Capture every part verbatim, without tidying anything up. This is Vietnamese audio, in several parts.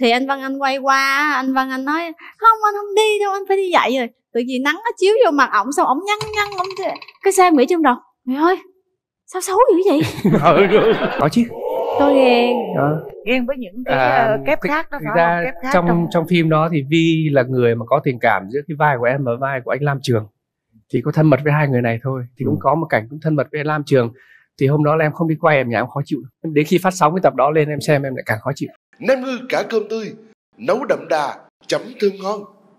Thì anh Văn Anh quay qua, anh Văn Anh nói không, anh không đi đâu, anh phải đi dạy rồi. Tự vì nắng nó chiếu vô mặt ổng, xong ổng nhăn nhăn ổng. Cái sao em nghĩ trong đầu, mày ơi sao xấu dữ vậy? Có chứ. Tôi ghen. Đó. Ghen với những cái à, kép khác đó phải ra không? Kép khác trong, trong trong phim đó thì Vi là người mà có tình cảm giữa cái vai của em và vai của anh Lam Trường. Thì có thân mật với hai người này thôi. Thì cũng ừ. có một cảnh cũng thân mật với Lam Trường. Thì hôm đó là em không đi quay, em nhà em khó chịu. Đến khi phát sóng cái tập đó lên em xem em lại càng khó chịu. Nem ngư cả cơm tươi, nấu đậm đà, chấm thơm ngon.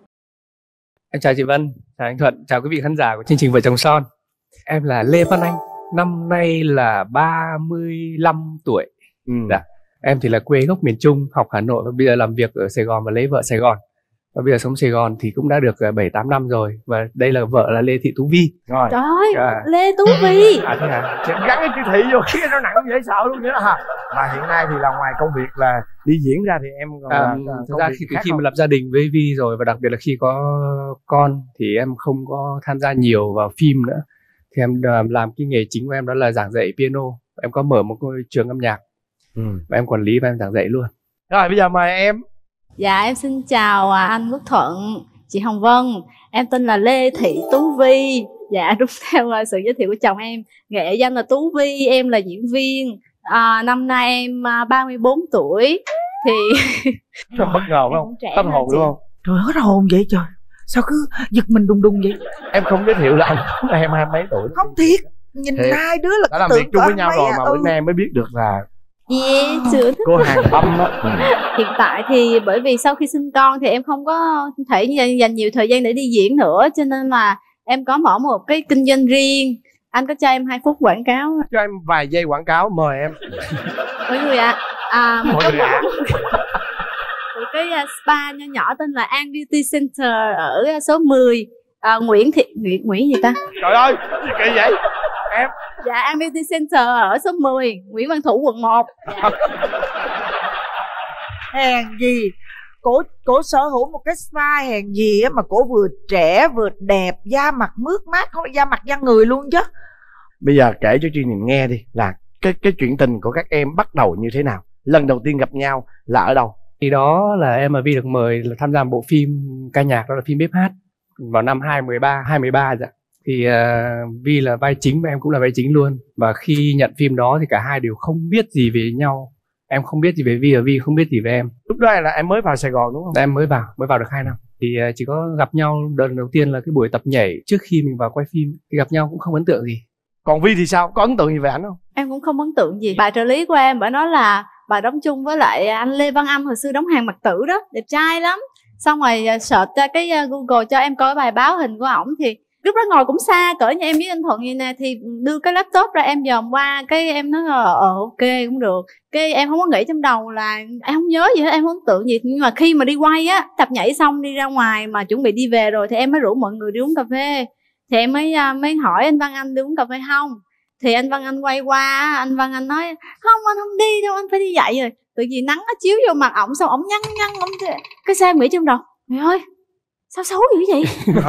Em chào chị Vân, chào anh Thuận, chào quý vị khán giả của chương trình Vợ Chồng Son. Em là Lê Văn Anh, năm nay là ba mươi lăm tuổi. Ừ. Dạ. Em thì là quê gốc miền Trung, học Hà Nội và bây giờ làm việc ở Sài Gòn và lấy vợ Sài Gòn. Và bây giờ sống Sài Gòn thì cũng đã được bảy tám năm rồi. Và đây là vợ là Lê Thị Tú Vi. Rồi. Trời ơi, à. Lê Tú Vi. À thế hả? Gắn cái chữ thị vô khiến nó nặng dễ sợ luôn vậy đó hả? Mà hiện nay thì là ngoài công việc là đi diễn ra thì em còn à, là thực ra khi từ khi mà lập gia đình với Vi rồi và đặc biệt là khi có con thì em không có tham gia nhiều vào phim nữa. Thì em làm cái nghề chính của em đó là giảng dạy piano. Em có mở một ngôi trường âm nhạc. Ừ. Và em quản lý và em giảng dạy luôn. Rồi bây giờ mời em. Dạ em xin chào anh Quốc Thuận, chị Hồng Vân. Em tên là Lê Thị Tú Vi. Dạ đúng theo sự giới thiệu của chồng em. Nghệ danh là Tú Vi, em là diễn viên. à, Năm nay em ba mươi bốn tuổi. Thì Rất bất ngờ phải không? Tâm hồn đúng không? Trời hết hồn vậy trời. Sao cứ giật mình đùng đùng vậy? Em không giới thiệu là anh em hai mấy tuổi. Không thiệt. Nhìn thiệt. Hai đứa là đã làm việc chung với nhau rồi à, mà ừ. bữa nay mới biết được là yeah, sure. cô hàng âm đó. Ừ. Hiện tại thì bởi vì sau khi sinh con thì em không có thể dành nhiều thời gian để đi diễn nữa, cho nên là em có mở một cái kinh doanh riêng. Anh có cho em hai phút quảng cáo? Cho em vài giây quảng cáo, mời em. Mọi người ạ, à, một cái ạ. Một cái spa nhỏ nhỏ tên là An Beauty Center ở số mười à, Nguyễn Thị Nguyễn Nguyễn gì ta? Trời ơi, gì kỳ vậy? Em. Dạ An Beauty Center ở số mười Nguyễn Văn Thủ quận một. Dạ. Hèn gì cổ cổ sở hữu một cái spa, hèn gì á mà cổ vừa trẻ vừa đẹp, da mặt mướt mát, không da mặt da người luôn chứ. Bây giờ kể cho chương trình nghe đi là cái cái chuyện tình của các em bắt đầu như thế nào, lần đầu tiên gặp nhau là ở đâu? Thì đó là em và Vi được mời là tham gia một bộ phim ca nhạc, đó là phim Bếp Hát vào năm hai mười ba hai mười ba dạ. Thì uh, Vi là vai chính và em cũng là vai chính luôn. Và khi nhận phim đó thì cả hai đều không biết gì về nhau. Em không biết gì về Vi và Vi không biết gì về em. Lúc đó là em mới vào Sài Gòn đúng không? Em mới vào, mới vào được hai năm. Thì uh, chỉ có gặp nhau lần đầu tiên là cái buổi tập nhảy trước khi mình vào quay phim. Thì gặp nhau cũng không ấn tượng gì. Còn Vi thì sao? Có ấn tượng gì về anh không? Em cũng không ấn tượng gì. Bà trợ lý của em bà nói là bà đóng chung với lại anh Lê Văn Anh, hồi xưa đóng Hàng Mặc Tử đó, đẹp trai lắm. Xong rồi search ra cái Google cho em coi bài báo hình của ổng, thì lúc đó ngồi cũng xa cỡ như em với anh Thuận vậy nè, thì đưa cái laptop ra em dòm qua, cái em nói là ờ ok cũng được. Cái em không có nghĩ trong đầu là em không nhớ gì hết, em không ấn tượng gì. Nhưng mà khi mà đi quay á, tập nhảy xong đi ra ngoài mà chuẩn bị đi về rồi thì em mới rủ mọi người đi uống cà phê. Thì em mới mới hỏi anh Văn Anh đi uống cà phê không. Thì anh Văn Anh quay qua, anh Văn Anh nói không, anh không đi đâu, anh phải đi dạy rồi. Tự vì nắng nó chiếu vô mặt ổng, xong ổng nhăn nhăn ổng. Cái sao em nghĩ trong đầu, mày ơi sao xấu dữ vậy?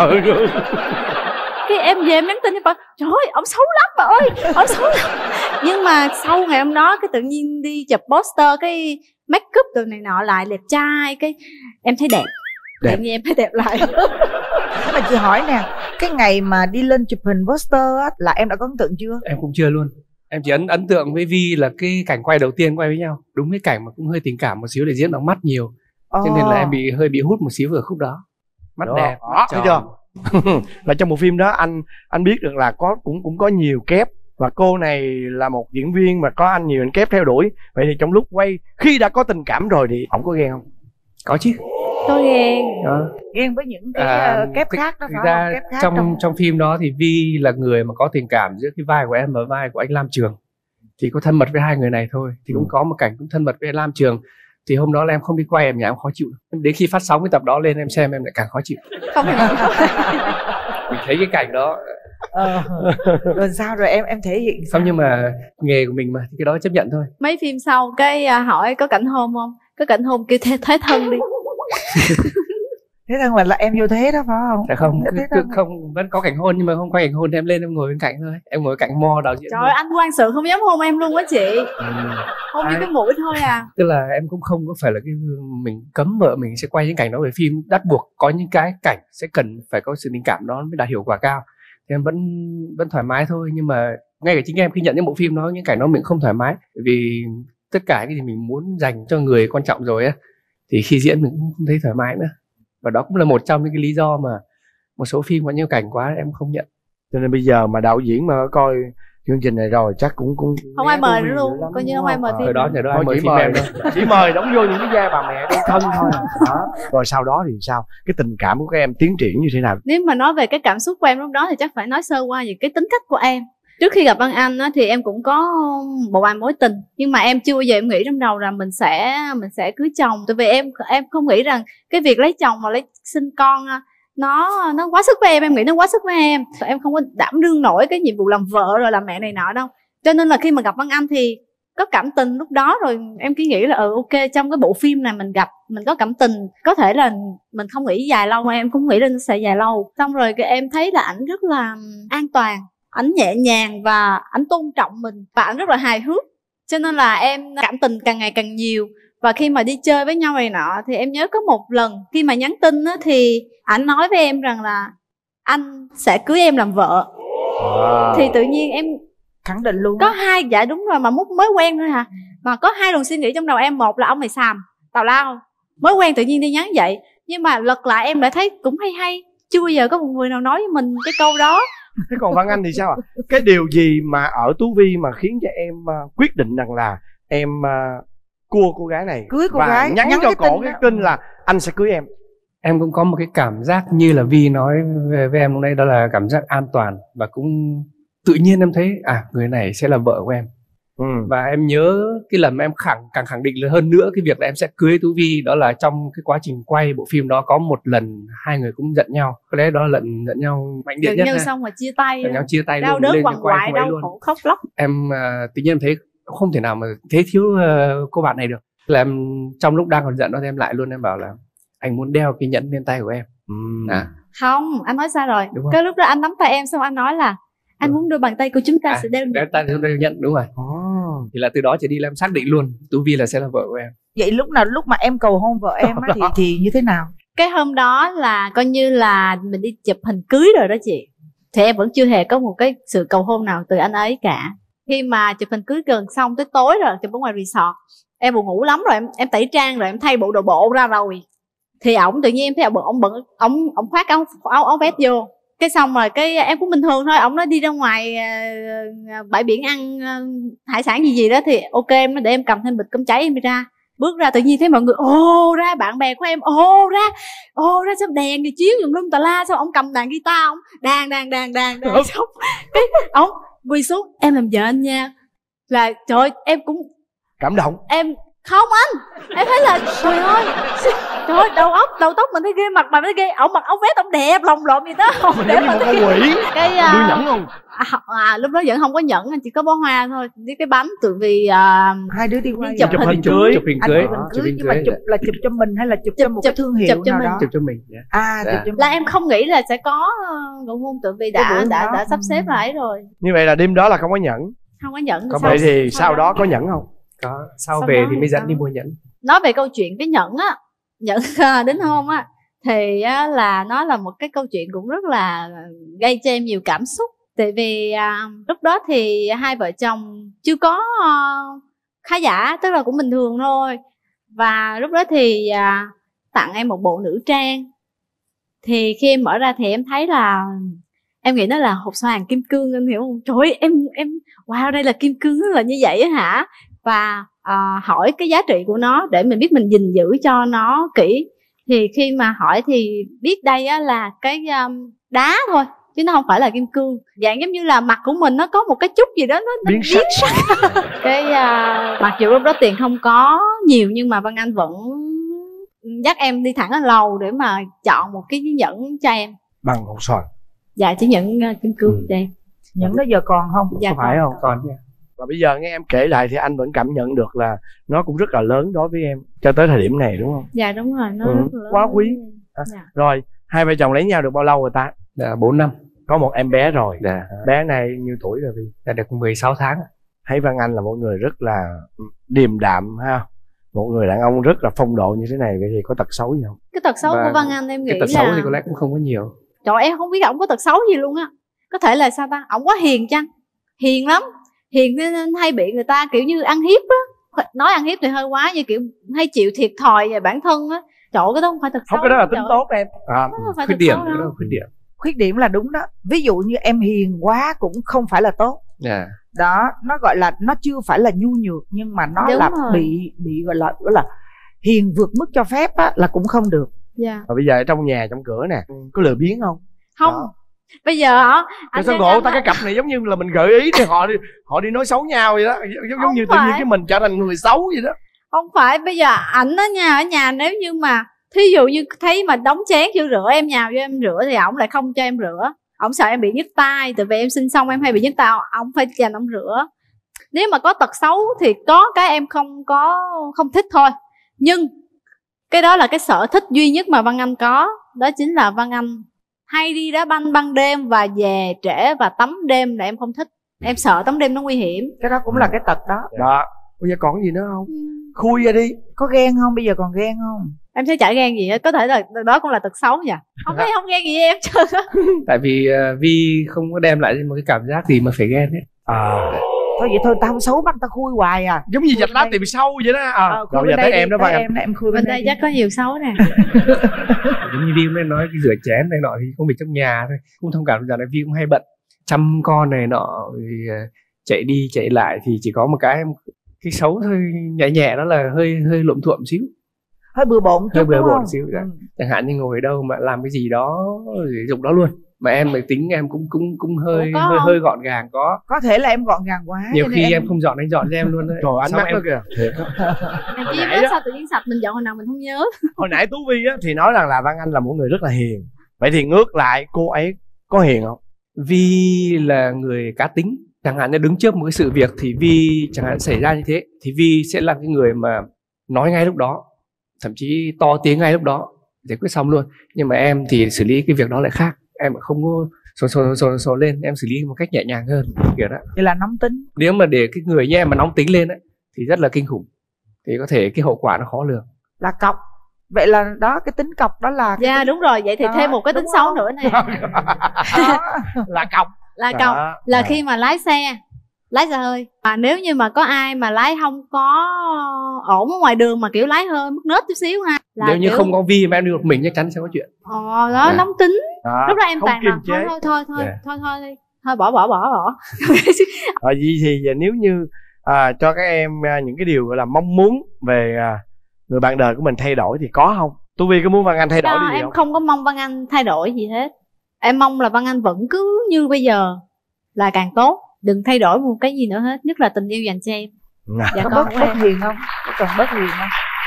Cái em về em nhắn tin em bảo trời ơi ổng xấu lắm bà ơi, ổng xấu lắm. Nhưng mà sau ngày hôm đó cái tự nhiên đi chụp poster, cái make up từ này nọ lại đẹp trai, cái em thấy đẹp, đẹp như em thấy đẹp lại. Nhưng mà chị hỏi nè, cái ngày mà đi lên chụp hình poster á là em đã có ấn tượng chưa? Em cũng chưa luôn. Em chỉ ấn ấn tượng với Vi là cái cảnh quay đầu tiên quay với nhau, đúng cái cảnh mà cũng hơi tình cảm một xíu để diễn bằng mắt nhiều. Oh. Cho nên là em bị hơi bị hút một xíu ở khúc đó. Mắt Đúng đẹp, mắt thấy chưa? Và trong bộ phim đó anh anh biết được là có cũng cũng có nhiều kép, và cô này là một diễn viên mà có anh nhiều anh kép theo đuổi. Vậy thì trong lúc quay, khi đã có tình cảm rồi thì ổng có ghen không? Có chứ. Tôi ghen. Đó. Ghen với những cái à, kép khác đó phải ra không? Kép khác trong trong... trong phim đó thì Vi là người mà có tình cảm giữa cái vai của em và vai của anh Lam Trường. Thì có thân mật với hai người này thôi. Thì cũng có một cảnh cũng thân mật với Lam Trường. Thì hôm đó là em không đi quay, em nhà em khó chịu. Đến khi phát sóng cái tập đó lên em xem em lại càng khó chịu. Không phải. Mình thấy cái cảnh đó. Ờ. Rồi sao rồi em em thể hiện sao? Không, nhưng mà nghề của mình mà thì cái đó chấp nhận thôi. Mấy phim sau cái hỏi có cảnh hôn không? Có cảnh hôn kêu thế, thế thân đi. Thế Thế thân mật là em vô thế đó phải không? Dạ không, cứ, Thế cứ, thân- không vẫn có cảnh hôn nhưng mà không có cảnh hôn thì em lên em ngồi bên cạnh thôi. Em ngồi cạnh mo đạo diễn. Trời thôi. ơi, anh quan sự không dám hôn em luôn á chị. Ừ. Hôn như Ai- cái mũi thôi à. Tức là em cũng không có phải là cái mình cấm vợ mình sẽ quay những cảnh đó về phim, bắt buộc có những cái cảnh sẽ cần phải có sự tình cảm đó mới đạt hiệu quả cao. Thì em vẫn vẫn thoải mái thôi, nhưng mà ngay cả chính em khi nhận những bộ phim đó, những cảnh đó mình không thoải mái, bởi vì tất cả cái gì mình muốn dành cho người quan trọng rồi á, thì khi diễn mình cũng không thấy thoải mái nữa. Và đó cũng là một trong những cái lý do mà một số phim có nhiều cảnh quá em không nhận. Cho nên bây giờ mà đạo diễn mà coi chương trình này rồi chắc cũng cũng Không né ai mời Tô nữa Vi luôn, dữ lắm, coi như đúng không ai mời Ờ, phim. Hồi đó nhờ đó Thôi em mời chỉ phim mời em thôi. chỉ mời đóng vô những cái vai bà mẹ đơn thân thôi đó. Rồi sau đó thì sao, cái tình cảm của các em tiến triển như thế nào? Nếu mà nói về cái cảm xúc của em lúc đó thì chắc phải nói sơ qua về cái tính cách của em. Trước khi gặp Văn Anh á, thì em cũng có một vài mối tình, nhưng mà em chưa bao giờ em nghĩ trong đầu rằng mình sẽ mình sẽ cưới chồng. Tại vì em em không nghĩ rằng cái việc lấy chồng mà lấy sinh con á, nó nó quá sức với em. Em nghĩ nó quá sức với em. Em không có đảm đương nổi cái nhiệm vụ làm vợ rồi làm mẹ này nọ đâu. Cho nên là khi mà gặp Văn Anh thì có cảm tình lúc đó rồi, em cứ nghĩ là ừ ok, trong cái bộ phim này mình gặp mình có cảm tình, có thể là mình không nghĩ dài lâu mà em cũng nghĩ là nó sẽ dài lâu. Xong rồi cái em thấy là ảnh rất là an toàn, ảnh nhẹ nhàng và ảnh tôn trọng mình, và ảnh rất là hài hước, cho nên là em cảm tình càng ngày càng nhiều. Và khi mà đi chơi với nhau này nọ thì em nhớ có một lần khi mà nhắn tin á, thì ảnh nói với em rằng là anh sẽ cưới em làm vợ. Wow. Thì tự nhiên em khẳng định luôn có á. hai, dạ đúng rồi, mà mút mới quen thôi hả, mà có hai luồng suy nghĩ trong đầu em. Một là ông này xàm tào lao, mới quen tự nhiên đi nhắn vậy. Nhưng mà lật lại em lại thấy cũng hay hay, chưa bao giờ có một người nào nói với mình cái câu đó. Thế còn Văn Anh thì sao ạ? Cái điều gì mà ở Tú Vi mà khiến cho em uh, quyết định rằng là em uh, cua cô gái này, Cưới cô và gái, nhắn, nhắn cho cái cổ tin cái đó. tin là anh sẽ cưới em? Em cũng có một cái cảm giác như là Vi nói về với em lúc nãy, đó là cảm giác an toàn, và cũng tự nhiên em thấy à người này sẽ là vợ của em. Ừ. Và em nhớ cái lần mà em khẳng càng khẳng định hơn nữa cái việc là em sẽ cưới Tú Vi, đó là trong cái quá trình quay bộ phim đó có một lần hai người cũng giận nhau. Có lẽ đó là lần giận nhau mạnh liệt Tự nhất nhiên ha. xong rồi chia tay, Giận nhau chia tay đau luôn, đớn lên quằn cho quay quại, không ấy đau luôn. khổ khóc lóc. Em uh, tự nhiên em thấy không thể nào mà thế thiếu uh, cô bạn này được. Là em trong lúc đang còn giận đó thì em lại luôn, em bảo là anh muốn đeo cái nhẫn lên tay của em. Ừ. À, Không, anh nói sai rồi. Đúng không? Cái lúc đó anh nắm tay em xong anh nói là anh Ừ. muốn đôi bàn tay của chúng ta à sẽ đeo. đeo tay thì đeo nhẫn, đúng rồi. Oh. Thì là từ đó trở đi là em xác định luôn Tú Vi là sẽ là vợ của em. Vậy lúc nào lúc mà em cầu hôn vợ em á thì thì như thế nào? Cái hôm đó là coi như là mình đi chụp hình cưới rồi đó chị, thì em vẫn chưa hề có một cái sự cầu hôn nào từ anh ấy cả. Khi mà chụp hình cưới gần xong tới tối rồi, chụp ở ngoài resort, em buồn ngủ lắm rồi, em em tẩy trang rồi, em thay bộ đồ bộ ra rồi, thì ổng tự nhiên em thấy ổng bận ổng ổng khoác áo áo áo vest vô. Cái xong rồi cái em cũng bình thường thôi, ổng nói đi ra ngoài uh, bãi biển ăn uh, hải sản gì gì đó, thì ok em nói để em cầm thêm bịch cơm cháy em đi ra. Bước ra tự nhiên thấy mọi người ô ra, bạn bè của em ô ra ô ra, sao đèn thì chiếu dùng lum tà la, sao ổng cầm đàn guitar, ổng đàn đàn đàn đàn đàn xong cái ổng quỳ xuống, em làm vợ anh nha. Là trời ơi, em cũng Cảm động. em không anh, em thấy là trời ơi, trời ơi, đầu óc đầu tóc mình thấy ghê, mặt mình thấy ghê, ổng mặc áo vest ổng đẹp lồng lộn gì đó, không Mình để giống như mà một thấy con ghê. quỷ. Cái Đưa uh, nhẫn không? à, à, lúc đó vẫn không có nhẫn, chỉ có bó hoa thôi với cái bánh, tự vì uh, Hai đứa đi quay đi chụp à? hình chụp, cưới. chụp hình Anh cưới, chụp hình chụp cưới hình nhưng mà cưới. chụp là chụp cho mình hay là chụp, Chụp- cho một cái chụp- thương hiệu chụp cho nào mình. đó? Chụp cho mình. Yeah. À, Dạ. chụp cho là mình. em không nghĩ là sẽ có cầu hôn, tự vì Cái đã buổi đã đó. đã sắp xếp lại rồi, Như vậy là đêm đó là không có nhẫn. không có nhẫn. Có Sau- Vậy thì sau đó có nhẫn không? Có, sau Sau về đó thì thì mới dẫn sao? đi mua nhẫn. Nói về câu chuyện cái nhẫn á, nhẫn đến hôn á, thì á, là nó là một cái câu chuyện cũng rất là gây cho em nhiều cảm xúc. Tại vì à, lúc đó thì hai vợ chồng chưa có à, khá giả, tức là cũng bình thường thôi. Và lúc đó thì à, tặng em một bộ nữ trang. Thì khi em mở ra thì em thấy là em nghĩ nó là hộp xoàn kim cương, em hiểu không? Trời ơi, em em wow, đây là kim cương là như vậy á hả? Và à, hỏi cái giá trị của nó để mình biết mình gìn giữ cho nó kỹ. Thì khi mà hỏi thì biết đây á là cái um, đá thôi, chứ nó không phải là kim cương. Dạng giống như là mặt của mình nó có một cái chút gì đó nó, nó Biến sắc. sắc. Cái uh, mặc dù lúc đó tiền không có nhiều, nhưng mà Văn Anh vẫn dắt em đi thẳng ở lầu để mà chọn một cái nhẫn cho em. Bằng hộp xoàn. Dạ, chỉ nhẫn uh, kim cương Ừ. cho em. Những đó giờ còn không? Dạ, Có phải không? Còn nha. Và bây giờ nghe em kể lại thì anh vẫn cảm nhận được là nó cũng rất là lớn đối với em cho tới thời điểm này, đúng không? Dạ đúng rồi, nó Ừ, rất là lớn quá đối quý. với em. À, Dạ. rồi hai vợ chồng lấy nhau được bao lâu rồi ta? Là bốn năm. Có một em bé rồi. Dạ. Bé này nhiêu tuổi rồi Vi? Đã được mười sáu tháng. Thấy Văn Anh là một người rất là điềm đạm ha, một người đàn ông rất là phong độ như thế này, vậy thì có tật xấu gì không? Cái tật xấu Và của Văn Anh em nghĩ Cái tật là xấu thì có lẽ cũng không có nhiều. trời, em không biết ổng có tật xấu gì luôn á. Có thể là sao ta, ổng quá hiền chăng? Hiền lắm, hiền nên hay bị người ta kiểu như ăn hiếp á. Nói ăn hiếp thì hơi quá, như kiểu hay chịu thiệt thòi về bản thân á. Trời ơi, cái đó không phải tật xấu. Không, cái đó là tính trời. tốt em. À, Đó không phải Khuyết tật điểm, xấu cái đó đâu. là khuyết điểm. Khuyết điểm là đúng đó. Ví dụ như em hiền quá cũng không phải là tốt. Dạ. Đó, nó gọi là nó chưa phải là nhu nhược, nhưng mà nó Đúng là rồi. bị bị gọi là gọi là hiền vượt mức cho phép á, là cũng không được. Dạ. Rồi bây giờ ở trong nhà trong cửa nè, có lười biếng không? Không. Đó. Bây giờ hả? Tại sao ngộ ta, cái cặp này giống như là mình gợi ý thì họ đi họ đi nói xấu nhau vậy đó, giống, giống Không như tự nhiên phải. cái mình trở thành người xấu vậy đó. Không phải, bây giờ ảnh ở nhà ở nhà nếu như mà thí dụ như thấy mà đóng chén chưa rửa, em nhào cho em rửa thì ổng lại không cho em rửa. Ổng sợ em bị nhức tay, tại vì em sinh xong em hay bị nhức tay, ổng phải dành ổng rửa. Nếu mà có tật xấu thì có cái em không có không thích thôi. Nhưng cái đó là cái sở thích duy nhất mà Văn Anh có, đó chính là Văn Anh hay đi đá banh ban đêm và về trễ và tắm đêm là em không thích. Em sợ tắm đêm nó nguy hiểm. Cái đó cũng là cái tật đó. Đó, bây giờ còn gì nữa không? Ừ. Khui ra đi. Có ghen không? Bây giờ còn ghen không? Em thấy chả ghen gì hết, có thể là đó cũng là tật xấu nhỉ. Không thấy không ghen gì em chứ. Tại vì uh, Vi không có đem lại một cái cảm giác gì mà phải ghen hết. À, Thôi vậy thôi, tao không xấu bắt tao khui hoài à. giống như Khui dạch lá bên tìm sâu vậy đó. À, Ờ, rồi khui bây bên giờ tới đây em đi, đó tới Văn Anh. em, em khui Bên bên đây đây chắc có nhiều xấu nè. Giống như Vi mới nói cái rửa chén này nọ thì không bị trong nhà thôi, cũng thông cảm rằng là Vi cũng hay bận chăm con này nọ, thì uh, chạy đi chạy lại thì chỉ có một cái cái xấu thôi nhẹ nhẹ, đó là hơi hơi lộn thuộm xíu, hơi bừa bộn chút, hơi bừa đúng bộn không? xíu. Dạ. Ừ. Chẳng hạn như ngồi ở đâu mà làm cái gì đó sử dụng đó luôn, mà em mới tính em cũng cũng cũng hơi Ủa, có hơi không? hơi gọn gàng. Có Có thể là em gọn gàng quá. nhiều cho khi nên em không dọn anh dọn cho em luôn đấy. Trời, ánh Xong mắt em nó kìa. Thiệt á. Em Hồi chỉ nãy biết đó- sao tự nhiên sạch mình dọn hồi nào mình không nhớ. Hồi nãy Tú Vi á thì nói rằng là Văn Anh là một người rất là hiền. Vậy thì ngược lại cô ấy có hiền không? Vi là người cá tính, chẳng hạn như đứng trước một cái sự việc thì Vi chẳng hạn xảy ra như thế thì Vi sẽ là cái người mà nói ngay lúc đó, thậm chí to tiếng ngay lúc đó, giải quyết xong luôn. Nhưng mà em thì xử lý cái việc đó lại khác, em không có sồn sồn sồn sồn lên, em xử lý một cách nhẹ nhàng hơn kiểu đó. vậy là nóng tính. Nếu mà để cái người như em mà nóng tính lên ấy, thì rất là kinh khủng, thì có thể cái hậu quả nó khó lường. Là cọc. Vậy là đó, cái tính cọc đó là cái Dạ tính... đúng rồi, vậy thì Đó, thêm một cái tính đúng xấu không? nữa nè. đó. Là cọc. Là Đó, cọc, là đó. khi mà lái xe lái xe hơi, mà nếu như mà có ai mà lái không có ổn ở ngoài đường mà kiểu lái hơi mất nết chút xíu ha, là Nếu như kiểu... không có Vi mà em đi một mình chắc chắn sẽ có chuyện. Ờ đó, Dạ. nóng tính. Đó, Lúc đó em không toàn kiềm là thôi chế. thôi thôi thôi Dạ. thôi thôi đi, thôi bỏ bỏ bỏ bỏ. Rồi vậy thì giờ nếu như à, cho các em à, những cái điều gọi là mong muốn về à, người bạn đời của mình thay đổi thì có không? Tú Vi có muốn Văn Anh thay đổi Đó, điều gì em không? không có mong Văn Anh thay đổi gì hết. Em mong là Văn Anh vẫn cứ như bây giờ là càng tốt, đừng thay đổi một cái gì nữa hết, nhất là tình yêu dành cho em. À, Dạ Có con bớt, của bớt em. hiền không? Có cần bớt hiền không?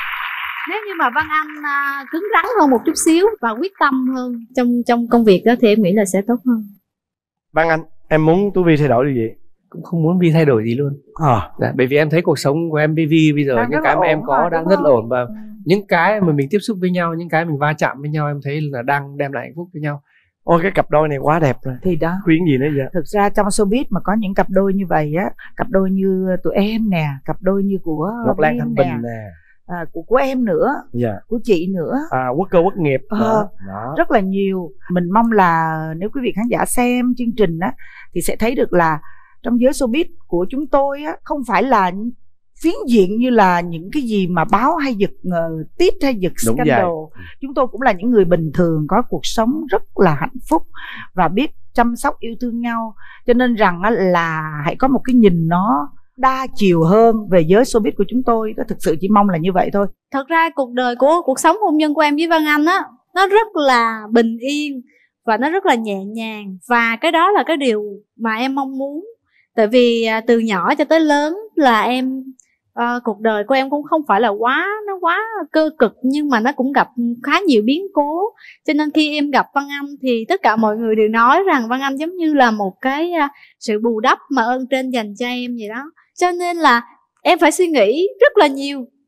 Nếu như mà Văn Anh à, cứng rắn hơn một chút xíu và quyết tâm hơn trong trong công việc đó thì em nghĩ là sẽ tốt hơn. Văn Anh, em muốn Tú Vi thay đổi điều gì? Cũng không muốn Vi thay đổi gì luôn. À, Dạ, bởi vì em thấy cuộc sống của em với Vi bây giờ Đang những rất cái là mà em ổn có mà, đang đúng rất không? là ổn, và Ừ. những cái mà mình tiếp xúc với nhau, những cái mình va chạm với nhau, em thấy là đang đem lại hạnh phúc với nhau. ôi cái cặp đôi này quá đẹp rồi. Thì đó, Khuyên gì nữa vậy? thực ra trong showbiz mà có những cặp đôi như vậy á, cặp đôi như tụi em nè, cặp đôi như của Ngọc Lan Vin Thanh nè, Bình nè. à, của của em nữa, Dạ. của chị nữa, À, quốc cơ quốc nghiệp. Ờ. Đó. Đó. rất là nhiều. Mình mong là nếu quý vị khán giả xem chương trình á thì sẽ thấy được là trong giới showbiz của chúng tôi á, không phải là phiến diện như là những cái gì mà báo hay giật uh, tít hay giật Đúng scandal. vậy. Chúng tôi cũng là những người bình thường, có cuộc sống rất là hạnh phúc và biết chăm sóc yêu thương nhau. Cho nên rằng á, là hãy có một cái nhìn nó đa chiều hơn về giới showbiz của chúng tôi. Đó, thực sự chỉ mong là như vậy thôi. Thật ra cuộc đời của cuộc sống hôn nhân của em với Văn Anh á, nó rất là bình yên và nó rất là nhẹ nhàng, và cái đó là cái điều mà em mong muốn. Tại vì à, từ nhỏ cho tới lớn là em à, cuộc đời của em cũng không phải là quá nó quá cơ cực, nhưng mà nó cũng gặp khá nhiều biến cố. Cho nên khi em gặp Văn Anh thì tất cả mọi người đều nói rằng Văn Anh giống như là một cái à, sự bù đắp mà ơn trên dành cho em vậy đó. Cho nên là em phải suy nghĩ rất là nhiều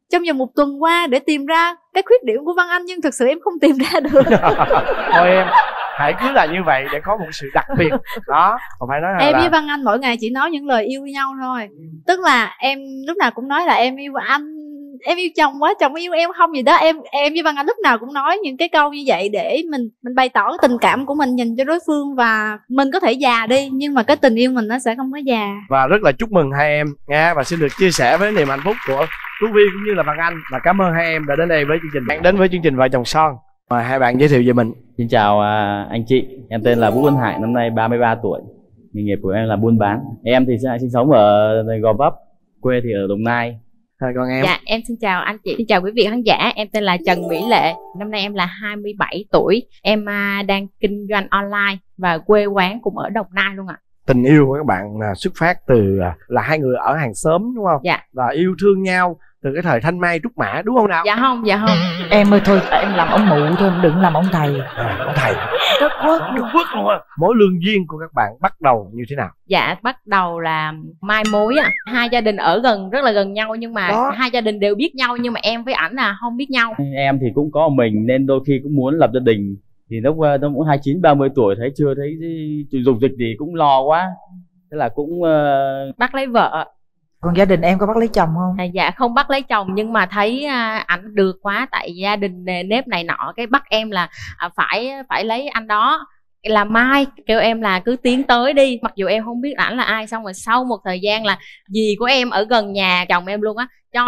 trong vòng một tuần qua để tìm ra cái khuyết điểm của Văn Anh, nhưng thực sự em không tìm ra được. Thôi em hãy cứ là như vậy để có một sự đặc biệt đó. Còn phải nói là em là... với Văn Anh mỗi ngày chỉ nói những lời yêu nhau thôi. Tức là em lúc nào cũng nói là em yêu anh, em yêu chồng quá, chồng yêu em không gì đó. Em em với Văn Anh lúc nào cũng nói những cái câu như vậy để mình mình bày tỏ cái tình cảm của mình dành cho đối phương. Và mình có thể già đi nhưng mà cái tình yêu mình nó sẽ không có già. Và rất là chúc mừng hai em nha, và xin được chia sẻ với niềm hạnh phúc của Tú Vi cũng như là Văn Anh. Và cảm ơn hai em đã đến đây với chương trình. Bạn đến với chương trình Vợ Chồng Son. Mời hai bạn giới thiệu về mình. Xin chào à, anh chị, em tên là Vũ Văn Hải, năm nay ba mươi ba tuổi. Nghề nghiệp của em là buôn bán. Em thì sẽ sinh sống ở Gò Vấp, quê thì ở Đồng Nai. Rồi còn em? Dạ, em xin chào anh chị, xin chào quý vị khán giả. Em tên là Trần Mỹ Lệ, năm nay em là hai mươi bảy tuổi. Em à, đang kinh doanh online và quê quán cũng ở Đồng Nai luôn ạ. Tình yêu của các bạn là xuất phát từ là hai người ở hàng xóm đúng không? Dạ. Và yêu thương nhau từ cái thời thanh mai trúc mã đúng không nào? Dạ không, dạ không. Em ơi thôi, em làm ông mụ thôi, đừng làm ông thầy. À, ông thầy rất quất, rất quất luôn á. Mối lương duyên của các bạn bắt đầu như thế nào? Dạ, bắt đầu là mai mối á. Hai gia đình ở gần, rất là gần nhau, nhưng mà đó. Hai gia đình đều biết nhau, nhưng mà em với ảnh là không biết nhau. Em thì cũng có mình nên đôi khi cũng muốn lập gia đình. Thì lúc nó cũng hai mươi chín ba mươi tuổi, thấy chưa thấy dục dịch thì cũng lo quá. Thế là cũng uh... bắt lấy vợ. Còn gia đình em có bắt lấy chồng không? À, dạ không bắt lấy chồng, nhưng mà thấy à, ảnh được quá, tại gia đình nề nếp này nọ, cái bắt em là à, phải phải lấy anh đó. Là Mai kêu em là cứ tiến tới đi, mặc dù em không biết ảnh là ai. Xong rồi sau một thời gian là dì của em ở gần nhà chồng em luôn á, cho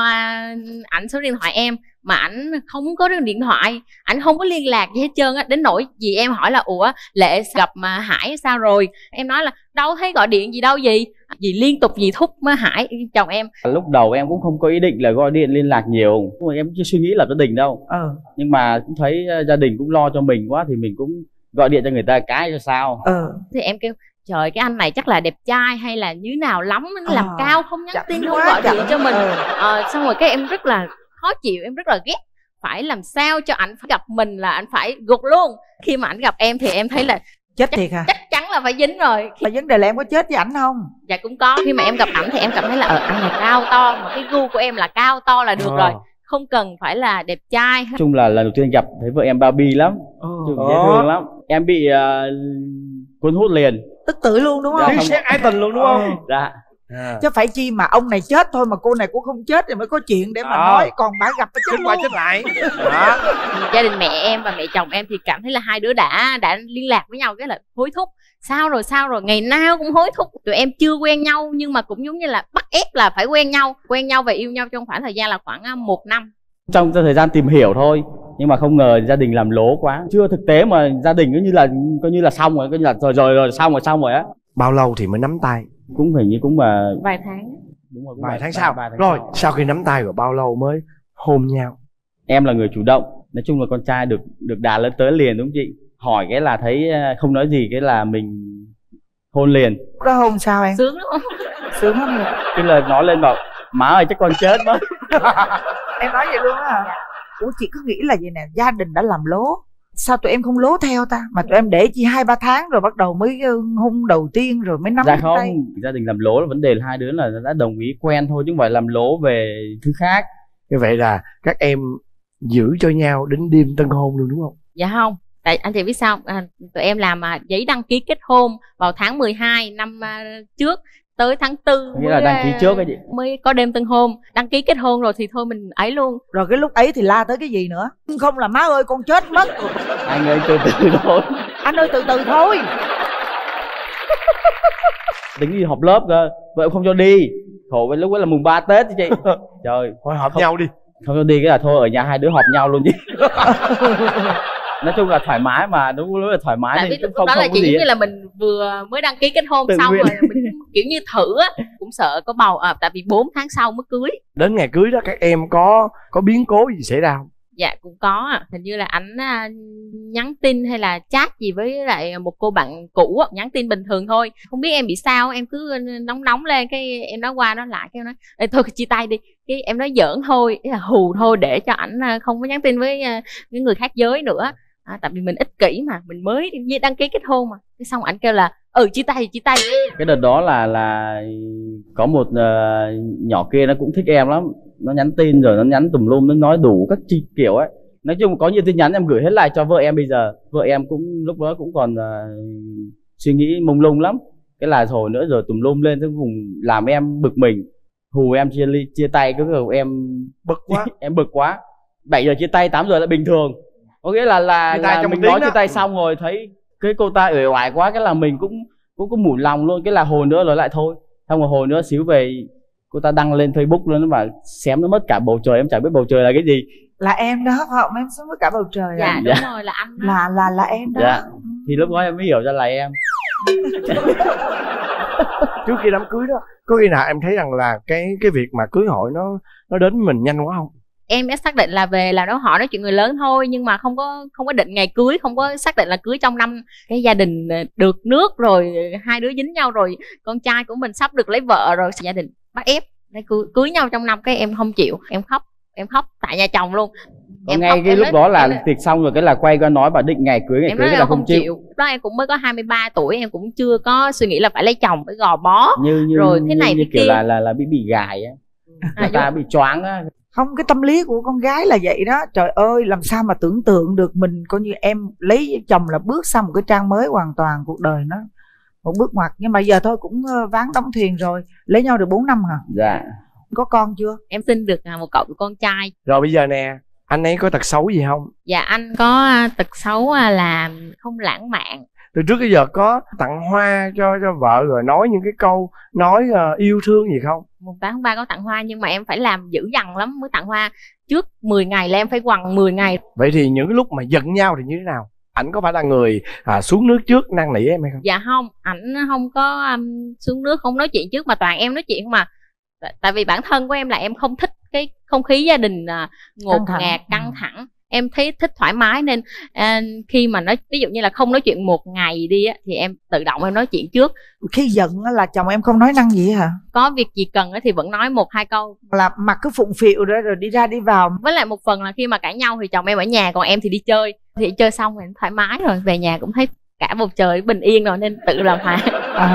ảnh số điện thoại em, mà ảnh không có điện thoại, ảnh không có liên lạc gì hết trơn á. Đến nỗi dì em hỏi là ủa Lệ gặp mà Hải sao rồi, em nói là đâu thấy gọi điện gì đâu dì. Dì liên tục dì thúc mới Hải chồng em. Lúc đầu em cũng không có ý định là gọi điện liên lạc nhiều, nhưng mà em cũng chưa suy nghĩ lập gia đình đâu. Ừ. Nhưng mà cũng thấy gia đình cũng lo cho mình quá thì mình cũng gọi điện cho người ta cái cho sao. Ừ. Thì em kêu trời, cái anh này chắc là đẹp trai hay là như nào lắm, nó làm à, cao không nhắn tin không gọi điện cho mình. Ừ. À, xong rồi cái em rất là khó chịu, em rất là ghét, phải làm sao cho ảnh gặp mình là ảnh phải gục luôn. Khi mà ảnh gặp em thì em thấy là chết chắc, thiệt hả? Chắc chắn là phải dính rồi. Mà vấn đề là em có chết với ảnh không? Dạ cũng có. Khi mà em gặp ảnh thì em cảm thấy là ở anh này cao to, mà cái gu của em là cao to là được à. Rồi, không cần phải là đẹp trai. Nói chung là lần đầu tiên gặp thấy vợ em bao bi lắm, dễ thương lắm. Em bị uh, cuốn hút liền, tức tử luôn đúng không? Dạ, xét ái tình luôn đúng không? Dạ. À. Chứ phải chi mà ông này chết thôi mà cô này cũng không chết thì mới có chuyện để mà à. nói. Còn bà gặp chết qua chết lại đó. Gia đình mẹ em và mẹ chồng em thì cảm thấy là hai đứa đã đã liên lạc với nhau, cái là hối thúc. Sao rồi sao rồi, ngày nào cũng hối thúc. Tụi em chưa quen nhau nhưng mà cũng giống như là bắt ép là phải quen nhau. Quen nhau và yêu nhau trong khoảng thời gian là khoảng một năm. Trong thời gian tìm hiểu thôi, nhưng mà không ngờ gia đình làm lố quá. Chưa thực tế mà gia đình cứ như là coi như là xong rồi, coi như là rồi rồi rồi xong rồi xong rồi á. Bao lâu thì mới nắm tay? Cũng phải như cũng mà vài tháng. Đúng rồi, vài, vài tháng vài, sau. Vài tháng rồi sau. Sau khi nắm tay rồi bao lâu mới hôn nhau? Em là người chủ động, nói chung là con trai được được đà lên tới liền đúng không chị? Hỏi cái là thấy không nói gì cái là mình hôn liền. Đó hôn sao em? Sướng đúng không? Sướng lắm rồi. Cái lời nói lên bảo má ơi chắc con chết mất. Em nói vậy luôn á. Ủa chị cứ nghĩ là vậy nè, gia đình đã làm lố, sao tụi em không lố theo ta? Mà tụi em để chỉ hai ba tháng rồi bắt đầu mới hôn đầu tiên rồi mới nắm dạ không tay. Gia đình làm lố là vấn đề là hai đứa là đã đồng ý quen thôi, chứ không phải làm lố về thứ khác. Như vậy là các em giữ cho nhau đến đêm tân hôn luôn đúng không? Dạ không. Tại anh chị biết sao, à, tụi em làm à, giấy đăng ký kết hôn vào tháng mười hai năm à, trước, tới tháng tư nghĩa là đăng ký trước cái gì mới có đêm tân hôn. Đăng ký kết hôn rồi thì thôi mình ấy luôn. Rồi cái lúc ấy thì la tới cái gì nữa? Không là má ơi con chết mất. Anh ơi từ từ thôi. Anh ơi từ từ thôi. Tính đi họp lớp cơ, vậy không cho đi. Khổ với lúc ấy là mùng ba Tết chứ chị. Trời, thôi họp không, nhau đi. Không cho đi cái là thôi ở nhà hai đứa họp nhau luôn chứ. Nói chung là thoải mái mà, đúng lúc là thoải mái. Tại nên vì không đó không là có chỉ gì giống như là mình vừa mới đăng ký kết hôn tự xong nguyện. rồi mình kiểu như thử á, cũng sợ có bầu à, tại vì bốn tháng sau mới cưới. Đến ngày cưới đó các em có có biến cố gì xảy ra không? Dạ cũng có ạ. Hình như là ảnh à, nhắn tin hay là chat gì với lại một cô bạn cũ á, nhắn tin bình thường thôi. Không biết em bị sao, em cứ nóng nóng lên, cái em nói qua nói lại, cái em nói Ê, thôi chia tay đi. Cái em nói giỡn thôi, là hù thôi để cho ảnh không có nhắn tin với với người khác giới nữa. À, tại vì mình ích kỷ mà, mình mới đăng ký kết hôn mà. Cái xong ảnh kêu là ừ chia tay chia tay. Cái đợt đó là là có một uh, nhỏ kia nó cũng thích em lắm, nó nhắn tin rồi nó nhắn tùm lum, nó nói đủ các chi kiểu ấy. Nói chung có nhiều tin nhắn em gửi hết lại cho vợ em bây giờ. Vợ em cũng lúc đó cũng còn uh, suy nghĩ mông lung lắm. Cái là hồi nữa rồi tùm lum lên, cuối cùng làm em bực mình, hù em chia ly chia tay. Cái kiểu em bực quá em bực quá. Bảy giờ chia tay, tám giờ là bình thường. Có nghĩa là là, là mình nói chia tay xong rồi thấy cái cô ta uể oải quá, cái là mình cũng cũng cũng mủi lòng luôn. Cái là hồi nữa rồi lại thôi. Xong rồi hồi nữa xíu về cô ta đăng lên Facebook luôn, nó bảo xém nó mất cả bầu trời. Em chẳng biết bầu trời là cái gì. Là em đó phải không? Em xém mất cả bầu trời. Dạ à? đúng dạ. rồi, là anh đó. Là là là em đó. Dạ. Thì lúc đó em mới hiểu ra là em. Trước khi đám cưới đó, có khi nào em thấy rằng là cái cái việc mà cưới hỏi nó nó đến với mình nhanh quá không? Em đã xác định là về làm dấu hỏi nói chuyện người lớn thôi, nhưng mà không có không có định ngày cưới, không có xác định là cưới trong năm. Cái gia đình được nước rồi, hai đứa dính nhau rồi, con trai của mình sắp được lấy vợ rồi, gia đình bắt ép để cưới, cưới nhau trong năm. Cái em không chịu, em khóc, em khóc tại nhà chồng luôn. Em ngay khóc, cái lúc nói, đó là tiệc xong rồi, cái là quay qua nói bà định ngày cưới, ngày em cưới cái là không chịu. chịu. Đó em cũng mới có hai mươi ba tuổi, em cũng chưa có suy nghĩ là phải lấy chồng, phải gò bó như, như, rồi thế như, này như thế kiểu kia. là là là bị bị gài á, người ta bị choáng á. Không, cái tâm lý của con gái là vậy đó. Trời ơi, làm sao mà tưởng tượng được mình coi như em lấy chồng là bước sang một cái trang mới hoàn toàn cuộc đời nó, một bước ngoặt. Nhưng mà giờ thôi cũng ván đóng thuyền rồi. Lấy nhau được bốn năm hả? Dạ. Có con chưa? Em sinh được một cậu con trai. Rồi bây giờ nè, anh ấy có tật xấu gì không? Dạ anh có tật xấu là không lãng mạn. Từ trước tới giờ có tặng hoa cho cho vợ rồi nói những cái câu nói uh, yêu thương gì không? Mùng tám tháng ba có tặng hoa, nhưng mà em phải làm dữ dằn lắm mới tặng hoa. Trước mười ngày là em phải quằn mười ngày. Vậy thì những cái lúc mà giận nhau thì như thế nào? Ảnh có phải là người à, xuống nước trước năn nỉ em hay không? Dạ không, ảnh không có um, xuống nước, không nói chuyện trước, mà toàn em nói chuyện mà. Tại vì bản thân của em là em không thích cái không khí gia đình uh, ngột căng ngạt, căng thẳng. Em thấy thích thoải mái, nên uh, khi mà nói ví dụ như là không nói chuyện một ngày đi á, thì em tự động em nói chuyện trước. Khi giận là chồng em không nói năng gì hả? Có việc gì cần thì vẫn nói một hai câu. Là mặt cứ phụng phịu rồi, rồi đi ra đi vào. Với lại một phần là khi mà cãi nhau thì chồng em ở nhà, còn em thì đi chơi. Thì chơi xong thì thoải mái rồi, về nhà cũng thấy cả bầu trời bình yên rồi, nên tự làm hòa.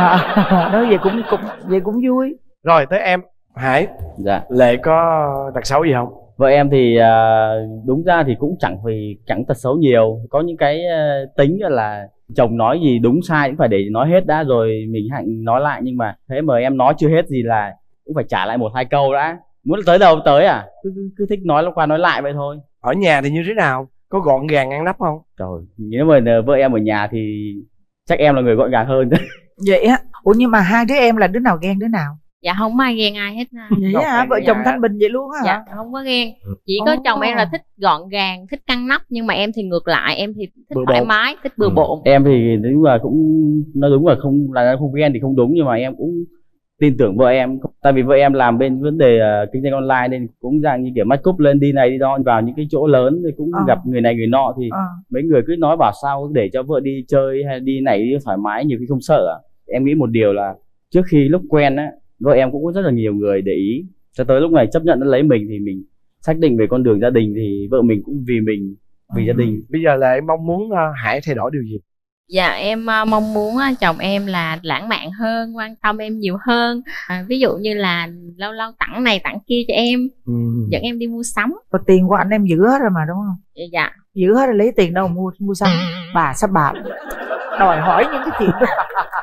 À, nói vậy cũng cũng vậy cũng vui. Rồi tới em Hải. Dạ. Lệ có tật xấu gì không? Vợ em thì đúng ra thì cũng chẳng vì chẳng tật xấu nhiều. Có những cái tính là chồng nói gì đúng sai cũng phải để nói hết đã rồi mình hạnh nói lại. Nhưng mà thế mà em nói chưa hết gì là cũng phải trả lại một hai câu đã. Muốn tới đâu tới à, cứ, cứ, cứ thích nói qua nói lại vậy thôi. Ở nhà thì như thế nào? Có gọn gàng ngăn nắp không? Trời, nếu mà vợ em ở nhà thì chắc em là người gọn gàng hơn. Vậy á? Ủa nhưng mà hai đứa em là đứa nào ghen đứa nào? Dạ không ai ghen ai hết. Vậy hả? Vợ chồng thanh bình vậy luôn á hả? Dạ không có ghen. Chỉ có oh. chồng em là thích gọn gàng, thích ngăn nắp, nhưng mà em thì ngược lại, em thì thích bừa thoải bộn. Mái, thích bừa ừ. bộn. Em thì đúng là cũng nói đúng là không là không ghen thì không đúng, nhưng mà em cũng tin tưởng vợ em. Tại vì vợ em làm bên vấn đề uh, kinh doanh online nên cũng dạng như kiểu mắt cúp lên đi này đi đó, vào những cái chỗ lớn thì cũng à. gặp người này người nọ thì à. mấy người cứ nói bảo sao để cho vợ đi chơi hay đi này đi thoải mái, nhiều khi không sợ à. Em nghĩ một điều là trước khi lúc quen á, vợ em cũng có rất là nhiều người để ý, cho tới lúc này chấp nhận nó lấy mình thì mình xác định về con đường gia đình thì vợ mình cũng vì mình, vì ừ. gia đình. Bây giờ là em mong muốn uh, Hải thay đổi điều gì? Dạ em uh, mong muốn uh, chồng em là lãng mạn hơn, quan tâm em nhiều hơn. À, ví dụ như là lâu lâu tặng này tặng kia cho em, ừ. dẫn em đi mua sắm. Có tiền của anh em giữ hết rồi mà đúng không? Dạ. Giữ hết rồi lấy tiền đâu mua mua sắm. Bà sao bà đòi hỏi những cái chuyện này.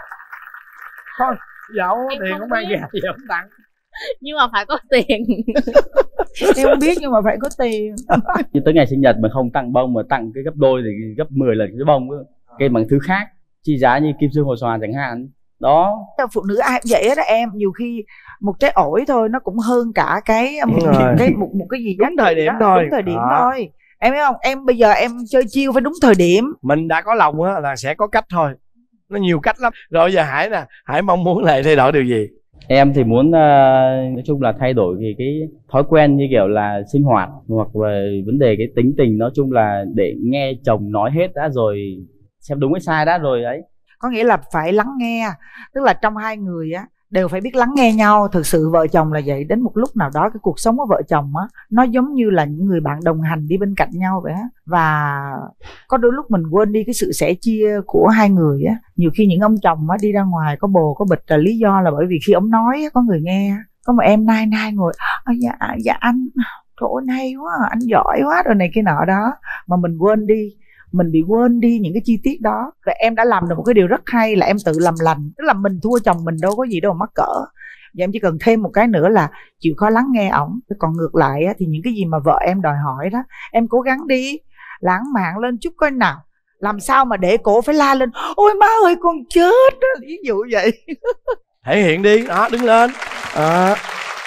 Thôi dẫu tiền không mang về gì không tặng, nhưng mà phải có tiền. Em không biết nhưng mà phải có tiền. Như tới ngày sinh nhật mà không tặng bông mà tặng cái gấp đôi thì gấp mười lần cái bông, cái bằng thứ khác chi giá như kim cương hồ xoàn chẳng hạn. Đó, phụ nữ ai cũng vậy đó em, nhiều khi một trái ổi thôi nó cũng hơn cả cái một cái một, một cái gì đúng thời điểm thôi, đúng thời điểm à. thôi. Em biết không, em bây giờ em chơi chiêu phải đúng thời điểm. Mình đã có lòng á là sẽ có cách thôi, nó nhiều cách lắm. Rồi giờ Hải nè, Hải mong muốn lại thay đổi điều gì? Em thì muốn uh, nói chung là thay đổi thì cái thói quen như kiểu là sinh hoạt hoặc về vấn đề cái tính tình, nói chung là để nghe chồng nói hết đã rồi xem đúng hay sai đã rồi đấy. Có nghĩa là phải lắng nghe, tức là trong hai người á đều phải biết lắng nghe nhau. Thực sự vợ chồng là vậy, đến một lúc nào đó cái cuộc sống của vợ chồng á nó giống như là những người bạn đồng hành đi bên cạnh nhau vậy á. Và có đôi lúc mình quên đi cái sự sẻ chia của hai người á. Nhiều khi những ông chồng á đi ra ngoài có bồ có bịch là lý do là bởi vì khi ông nói á, có người nghe. có một em nai nai ngồi à, dạ dạ anh trời ơi hay quá, anh giỏi quá rồi này kia nọ đó, mà mình quên đi, mình bị quên đi những cái chi tiết đó. Và em đã làm được một cái điều rất hay là em tự làm lành, tức là mình thua chồng mình đâu có gì đâu mà mắc cỡ. Và em chỉ cần thêm một cái nữa là chịu khó lắng nghe ổng. Còn ngược lại á, thì những cái gì mà vợ em đòi hỏi đó, em cố gắng đi, lãng mạn lên chút coi nào, làm sao mà để cổ phải la lên ôi má ơi con chết đó, ví dụ vậy. Thể hiện đi, đó, đứng lên. À.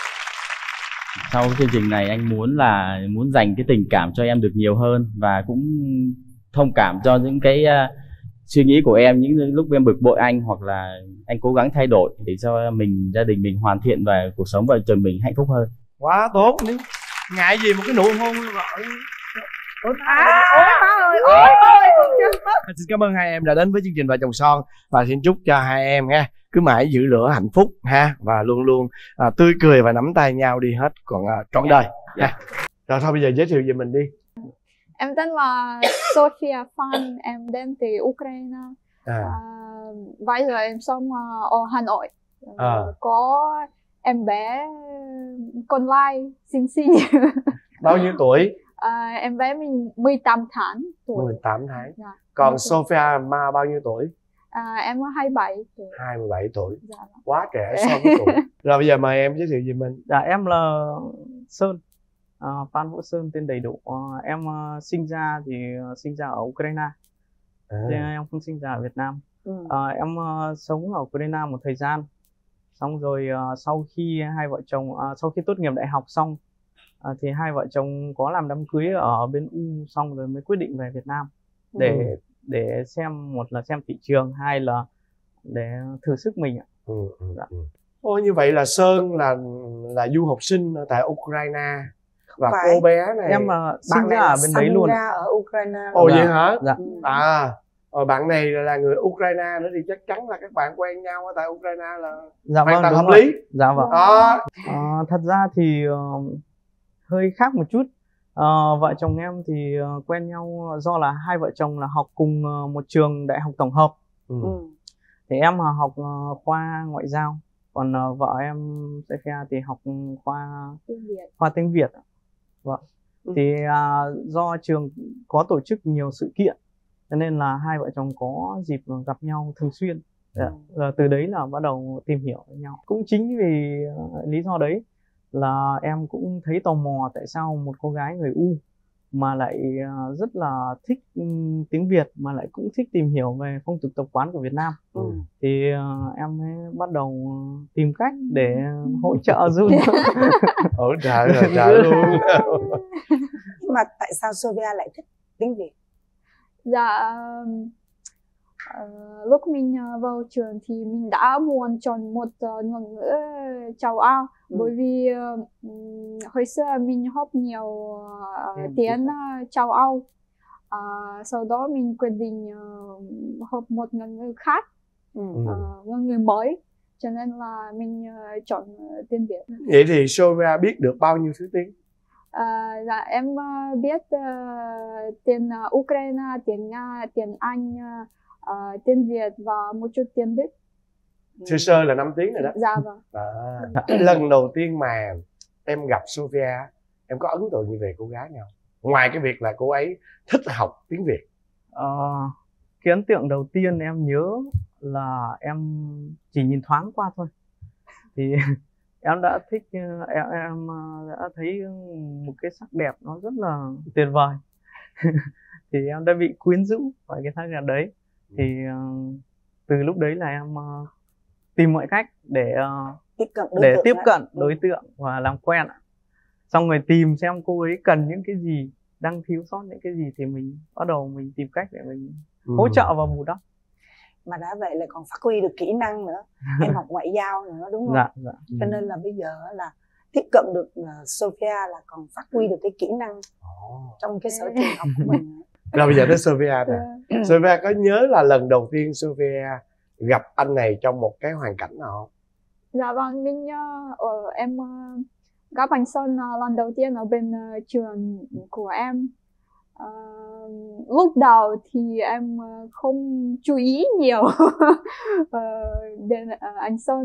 Sau chương trình này anh muốn là muốn dành cái tình cảm cho em được nhiều hơn, và cũng thông cảm cho những cái uh, suy nghĩ của em những lúc em bực bội anh, hoặc là anh cố gắng thay đổi để cho mình, gia đình mình hoàn thiện và cuộc sống vợ chồng mình hạnh phúc hơn. Quá tốt. Nếu ngại gì một cái nụ hôn như vậy. Ôi má ơi, ôi má ơi, con chết mất. Xin cảm ơn hai em đã đến với chương trình Vợ Chồng Son, và xin chúc cho hai em nha cứ mãi giữ lửa hạnh phúc ha, và luôn luôn à, tươi cười và nắm tay nhau đi hết còn à, trọn đời nha. Rồi thôi bây giờ giới thiệu về mình đi. Em tên là Sophia Phan, em đến từ Ukraine. À. À, bây giờ em sống ở Hà Nội. À. Có em bé con lai xinh xinh. Bao nhiêu tuổi? À, em bé mình mười tám tháng tuổi. mười tám tháng. Dạ. Còn Sophia Ma bao nhiêu tuổi? À, em có hai mươi bảy tuổi. hai mươi bảy tuổi. Dạ. Quá trẻ so với tuổi. Rồi bây giờ mời em giới thiệu về mình. Dạ em là Sơn, à, Phan Vũ Sơn tên đầy đủ. À, em uh, sinh ra thì uh, sinh ra ở Ukraine, À. nên em không sinh ra ở Việt Nam. Ừ. À, em uh, sống ở Ukraine một thời gian, xong rồi uh, sau khi hai vợ chồng uh, sau khi tốt nghiệp đại học xong, uh, thì hai vợ chồng có làm đám cưới ở bên U, xong rồi mới quyết định về Việt Nam để ừ. để xem, một là xem thị trường, hai là để thử sức mình ạ. Ừ, ừ, dạ. ừ. Ồ, như vậy là Sơn là là du học sinh ở tại Ukraine, và Phải. cô bé này Em uh, sinh ra ở bên đấy luôn. ra ở Ukraine. Ồ, dạ. vậy hả? Dạ. À, rồi bạn này là người Ukraine nữa thì chắc chắn là các bạn quen nhau ở tại Ukraine là Dạ hoàn vâng, toàn đúng hợp rồi. lý. Dạ vâng. Đó. À, thật ra thì uh, hơi khác một chút. Uh, vợ chồng em thì uh, quen nhau do là hai vợ chồng là học cùng uh, một trường đại học tổng hợp. Ừ. Thì em uh, học uh, khoa ngoại giao, còn uh, vợ em Sophia thì học khoa Tiếng Việt. khoa tiếng Việt. Vâng. Ừ. Thì uh, do trường có tổ chức nhiều sự kiện, cho nên là hai vợ chồng có dịp gặp nhau thường xuyên. Dạ. Và từ đấy là bắt đầu tìm hiểu với nhau. Cũng chính vì uh, lý do đấy là em cũng thấy tò mò tại sao một cô gái người U mà lại uh, rất là thích um, tiếng Việt, mà lại cũng thích tìm hiểu về phong tục tập quán của Việt Nam. Ừ. Thì uh, em mới bắt đầu uh, tìm cách để uh, hỗ trợ giúp. Hỗ trợ rồi trợ luôn. Mà tại sao Sophia lại thích tiếng Việt? Dạ, uh, lúc mình uh, vào trường thì mình đã muốn chọn một uh, ngôn ngữ châu Âu. Ừ. Bởi vì uh, hồi xưa mình học nhiều uh, tiếng uh, châu Âu. Uh, sau đó mình quyết định uh, học một ngôn ngữ khác, ừ. uh, ngôn ngữ mới. Cho nên là mình uh, chọn uh, tiếng Việt. Vậy thì Sophia biết được bao nhiêu thứ tiếng? À, dạ, em uh, biết uh, tiếng uh, Ukraine, tiếng Nga, tiếng Anh, uh, tiếng Việt và một chút tiếng Đức. Sơ sơ là năm tiếng rồi đó. Dạ vâng. À, lần đầu tiên mà em gặp Sophia, em có ấn tượng gì về cô gái nào? Ngoài cái việc là cô ấy thích học tiếng Việt. Ờ, cái ấn tượng đầu tiên em nhớ là em chỉ nhìn thoáng qua thôi thì em đã thích, em, em đã thấy một cái sắc đẹp nó rất là tuyệt vời. Thì em đã bị quyến rũ bởi cái sắc đẹp đấy. Thì uh, từ lúc đấy là em uh, tìm mọi cách để uh, tiếp cận đối để tượng tiếp đó. cận đối tượng và làm quen. Xong rồi tìm xem cô ấy cần những cái gì, đang thiếu sót những cái gì, thì mình bắt đầu mình tìm cách để mình ừ. hỗ trợ và bù đắp. Mà đã vậy là còn phát huy được kỹ năng nữa. Em học ngoại giao nữa đúng không? Dạ, dạ. Cho nên là bây giờ là tiếp cận được uh, Sophia là còn phát huy được cái kỹ năng oh. trong cái sở trường học của mình. Rồi bây giờ tới Sophia nè. Sophia có nhớ là lần đầu tiên Sophia gặp anh này trong một cái hoàn cảnh nào không? Dạ vâng, mình uh, ở em uh, gặp anh Sơn uh, lần đầu tiên ở bên uh, trường của em. Uh, lúc đầu thì em uh, không chú ý nhiều uh, đến uh, anh Sơn.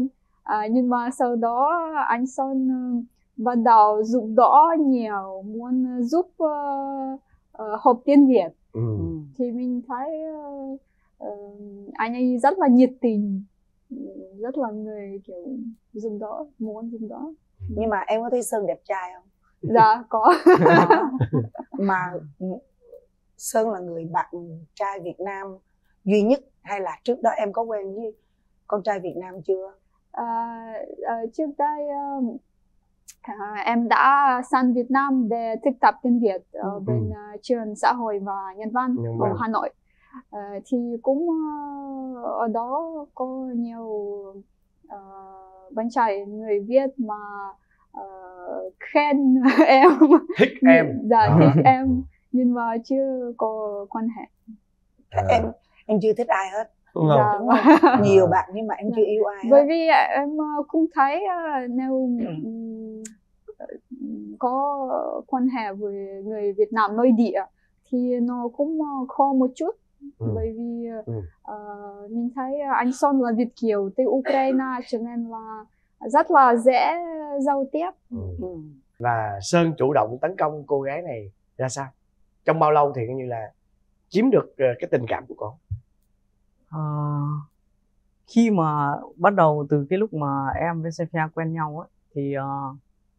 À, nhưng mà sau đó anh Son uh, bắt đầu giúp đỡ nhiều, muốn giúp uh, uh, học tiếng Việt. Ừ. Thì mình thấy uh, uh, anh ấy rất là nhiệt tình, rất là người kiểu giúp đỡ, muốn giúp đỡ. Nhưng mà em có thấy Sơn đẹp trai không? Dạ có. Mà Sơn là người bạn trai Việt Nam duy nhất hay là trước đó em có quen với con trai Việt Nam chưa? À, à, trước đây uh, à, em đã sang Việt Nam để thực tập tiếng Việt ở ừ. bên uh, trường xã hội và nhân văn Nhân ở văn. Hà Nội. À, thì cũng uh, ở đó có nhiều uh, bạn trai người Việt mà uh, khen em, thích em, dạ à. thích em, nhưng mà chưa có quan hệ. À. Em em chưa thích ai hết. Đúng không? Dạ, Đúng không? Nhiều bạn nhưng mà em chưa yêu ai hết. Bởi vì em cũng thấy uh, nếu um, có quan hệ với người Việt Nam nội địa thì nó cũng khó một chút. Ừ. Bởi vì ừ. uh, mình thấy anh Son là Việt kiều từ Ukraine cho nên là rất là dễ giao tiếp. Ừ. Ừ. Và Sơn chủ động tấn công cô gái này ra sao? Trong bao lâu thì coi như là chiếm được cái tình cảm của cô? À, khi mà bắt đầu từ cái lúc mà em với Sophia quen nhau ấy, thì uh,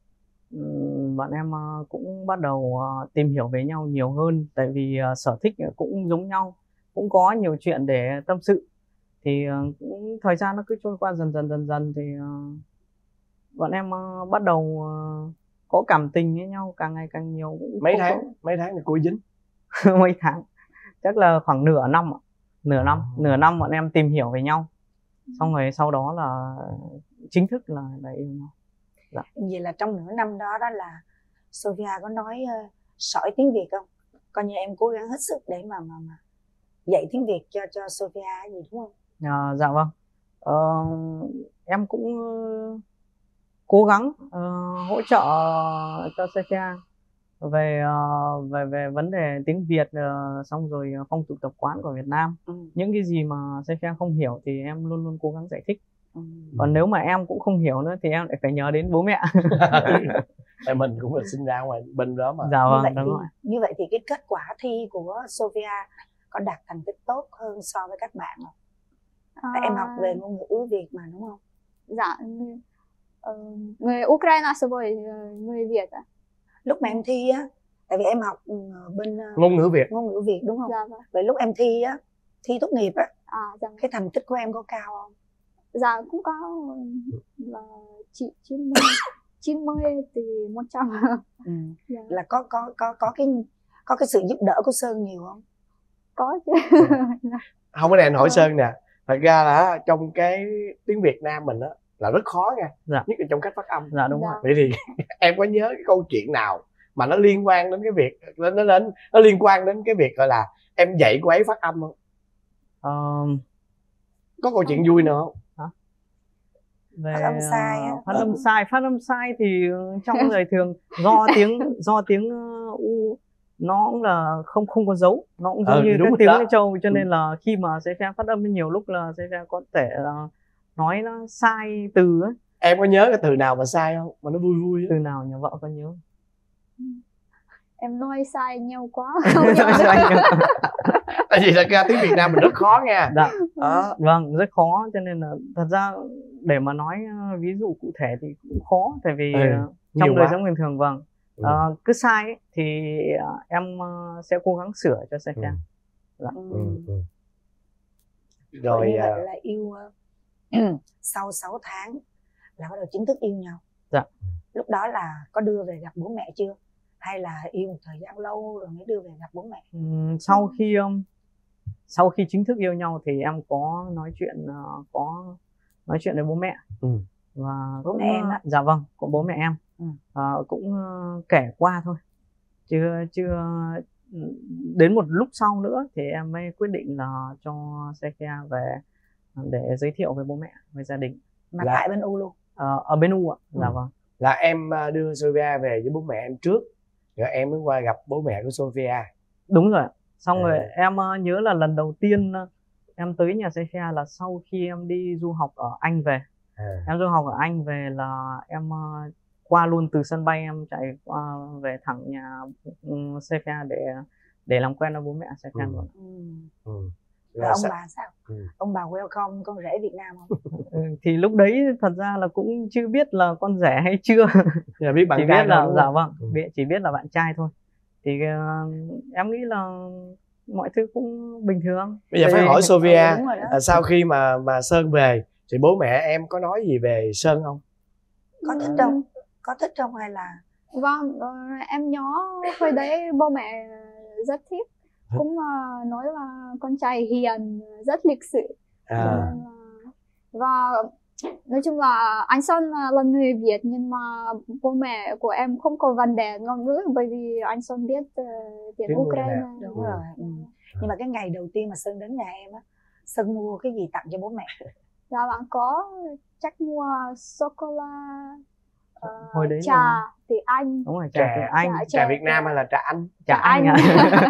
bọn em uh, cũng bắt đầu uh, tìm hiểu về nhau nhiều hơn, tại vì uh, sở thích cũng giống nhau, cũng có nhiều chuyện để tâm sự. Thì uh, cũng thời gian nó cứ trôi qua dần dần dần dần thì uh, bọn em uh, bắt đầu uh, có cảm tình với nhau càng ngày càng nhiều. Cũng mấy tháng có... mấy tháng thì cô dính? Mấy tháng chắc là khoảng nửa năm ạ. Nửa năm, oh. nửa năm bọn em tìm hiểu về nhau. Xong rồi sau đó là chính thức là, là yêu nhau. Dạ. Vậy là trong nửa năm đó đó là Sophia có nói uh, sỏi tiếng Việt không? Coi như em cố gắng hết sức để mà mà, mà dạy tiếng Việt cho cho Sophia gì đúng không? À, dạ vâng. Ờ, em cũng uh, cố gắng uh, hỗ trợ cho Sophia về uh, về về vấn đề tiếng Việt, uh, xong rồi phong tục tập quán của Việt Nam. Ừ. Những cái gì mà Sophia không hiểu thì em luôn luôn cố gắng giải thích. Ừ. Còn nếu mà em cũng không hiểu nữa thì em lại phải nhờ đến bố mẹ. Tại mình cũng là sinh ra ngoài bên đó mà. Dạ vâng, như vậy, đúng thì, rồi. Như vậy thì cái kết quả thi của Sophia có đạt thành tích tốt hơn so với các bạn không? À... Tại em học về ngôn ngữ Việt mà đúng không? Dạ, người, uh, người Ukraine so với người Việt à? Lúc mà em thi á, tại vì em học bên ngôn ngữ Việt, ngôn ngữ Việt đúng không? Dạ vâng. Vậy lúc em thi á, thi tốt nghiệp á, à, dạ. cái thành tích của em có cao không? Dạ cũng cao, là chín mươi chín mươi thì một trăm. Ừ. Dạ. Là có có có có cái có cái sự giúp đỡ của Sơn nhiều không? Có chứ. Dạ. Không, cái này anh hỏi dạ. Sơn nè, thật ra là trong cái tiếng Việt Nam mình á là rất khó nha. Dạ. Nhất là trong cách phát âm. Dạ đúng dạ. rồi. Vậy thì em có nhớ cái câu chuyện nào mà nó liên quan đến cái việc nó nó nó liên quan đến cái việc gọi là em dạy cô ấy phát âm không? Uh... Có câu chuyện vui nữa không? Hả? Về phát âm sai á. Phát âm sai, phát âm sai thì trong lời thường do tiếng do tiếng u nó cũng là không không có dấu, nó cũng giống ừ, như các tiếng Lai Châu, cho nên là khi mà sẽ phát âm nhiều lúc là sẽ có thể là nói nó sai từ ấy. Em có nhớ cái từ nào mà sai không? Mà nó vui vui ấy. Từ nào nhà vợ có nhớ? Em nói sai nhiều quá. Tại vì thật ra tiếng Việt Nam mình rất khó nha. Dạ. Đó. Vâng, rất khó, cho nên là thật ra để mà nói ví dụ cụ thể thì cũng khó, tại vì ừ, trong đời sống bình thường vâng. Ừ. Uh, cứ sai ấy, thì uh, em uh, sẽ cố gắng sửa cho Sophia. Ừ. Dạ. Ừ. Ừ. Rồi như vậy là yêu uh, sau sáu tháng là bắt đầu chính thức yêu nhau. Dạ. Lúc đó là có đưa về gặp bố mẹ chưa? Hay là yêu một thời gian lâu rồi mới đưa về gặp bố mẹ? Ừ, sau khi um, sau khi chính thức yêu nhau thì em có nói chuyện uh, có nói chuyện với bố mẹ. Ừ. Và bố cũng, mẹ em á? Dạ vâng, của bố mẹ em. Ừ. Uh, cũng uh, kể qua thôi, chưa chưa đến một lúc sau nữa thì em mới quyết định là cho Sophia về để giới thiệu với bố mẹ, với gia đình. Mà là... tại bên U luôn? Uh, ở bên U ạ. Ừ. Dạ vâng. Là em đưa Sophia về với bố mẹ em trước, rồi em mới qua gặp bố mẹ của Sophia. Đúng rồi. Xong à. Rồi em uh, nhớ là lần đầu tiên uh, em tới nhà Sophia là sau khi em đi du học ở Anh về. À. Em du học ở Anh về là em uh, qua luôn từ sân bay, em chạy qua về thẳng nhà um, Sophia để để làm quen với bố mẹ Sophia luôn. Ừ. Ừ. Rồi ông bà sao? Ừ. Ông bà welcome con rể Việt Nam không? Ừ, thì lúc đấy thật ra là cũng chưa biết là con rể hay chưa. Là biết bạn chỉ trai biết là thôi, dạ vâng, ừ. biết, chỉ biết là bạn trai thôi. Thì uh, em nghĩ là mọi thứ cũng bình thường. Bây giờ thì... phải hỏi Sophia, ừ, à, sau khi mà mà Sơn về thì bố mẹ em có nói gì về Sơn không? Có thích không? Có thích không hay là? Vâng, uh, em nhớ hồi đấy bố mẹ rất thích, cũng uh, nói là con trai hiền, rất lịch sự. À. Nên, uh, và nói chung là anh Sơn là người Việt nhưng mà bố mẹ của em không có vấn đề ngôn ngữ bởi vì anh Sơn biết uh, tiếng Ukraine. Đúng ừ. rồi. Ừ. Nhưng mà cái ngày đầu tiên mà Sơn đến nhà em á, Sơn mua cái gì tặng cho bố mẹ? Dạ bạn có chắc mua sô cô la, uh, hồi đấy trà là... từ Anh. Đúng rồi, trà, trà từ Anh. Trà, trà, trà Việt Nam hay là trà Anh? Trà, trà Anh ạ.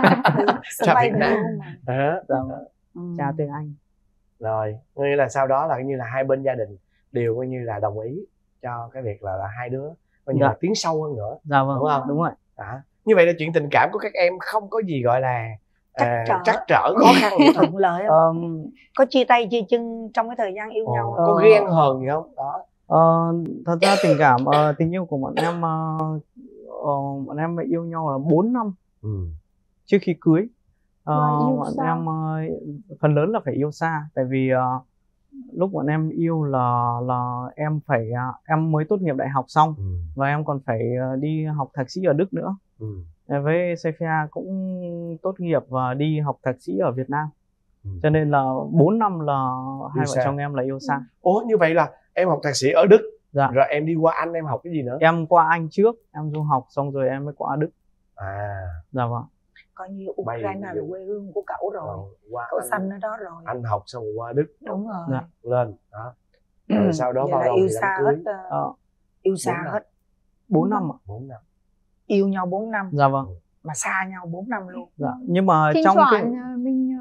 Trà Việt Nam. À, dạ. ừ. Trà từ Anh. Rồi, nghĩa là sau đó là như là hai bên gia đình đều coi như là đồng ý cho cái việc là, là hai đứa coi như dạ. là tiến sâu hơn nữa. Dạ vâng, đúng không? Đúng rồi. Đó. Như vậy là chuyện tình cảm của các em không có gì gọi là trắc à, trở, trắc trở khó khăn gì thuận lợi không? Um, có chia tay chia chân trong cái thời gian yêu ồ, nhau? Có ghen hờn gì không? Đó. Uh, thật ra tình cảm uh, tình yêu của bọn em uh, uh, bọn em yêu nhau là bốn năm ừ. trước khi cưới. Uh, bọn xa. em uh, phần lớn là phải yêu xa, tại vì uh, lúc bọn em yêu là là em phải uh, em mới tốt nghiệp đại học xong ừ. và em còn phải uh, đi học thạc sĩ ở Đức nữa. Ừ. Với Sophia cũng tốt nghiệp và đi học thạc sĩ ở Việt Nam. Ừ. Cho nên là bốn năm là yêu hai xa. Vợ chồng em là yêu xa. Ủa như vậy là em học thạc sĩ ở Đức, dạ. rồi em đi qua Anh em học cái gì nữa? Em qua Anh trước, em du học xong rồi em mới qua Đức. À. Dạ vâng. Coi như Ukraine là quê hương của cậu rồi, ờ, cậu sanh ở đó rồi. Anh học xong rồi qua Đức. Đúng rồi. Dạ. Lên đó. Rồi ừ. sau đó Vậy bao là lâu yêu thì xa đám hết cưới? uh, ờ. Yêu xa hết bốn năm ạ. bốn năm. Yêu nhau bốn năm. Dạ vâng. Mà xa nhau bốn năm luôn. Dạ. Nhưng mà Thỉnh trong thoảng cái... mình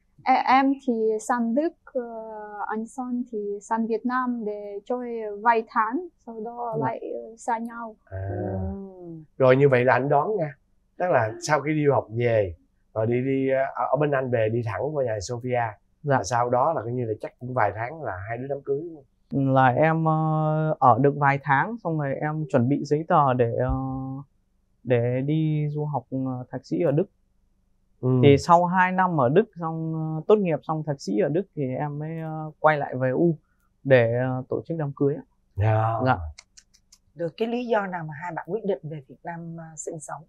em thì sang Đức, uh, anh Sơn thì sang Việt Nam để chơi vài tháng, sau đó ừ. lại xa nhau. À. Ừ. Rồi như vậy là anh đoán nha, tức là sau khi đi du học về rồi đi đi ở bên Anh về đi thẳng qua nhà Sophia, dạ. Và sau đó là coi như là chắc cũng vài tháng là hai đứa đám cưới luôn. Là em uh, ở được vài tháng xong rồi em chuẩn bị giấy tờ để uh, để đi du học uh, thạc sĩ ở Đức. Ừ. Thì sau hai năm ở Đức xong uh, tốt nghiệp xong thạc sĩ ở Đức thì em mới uh, quay lại về U để uh, tổ chức đám cưới. Yeah. Dạ. Được cái lý do nào mà hai bạn quyết định về Việt Nam uh, sinh sống?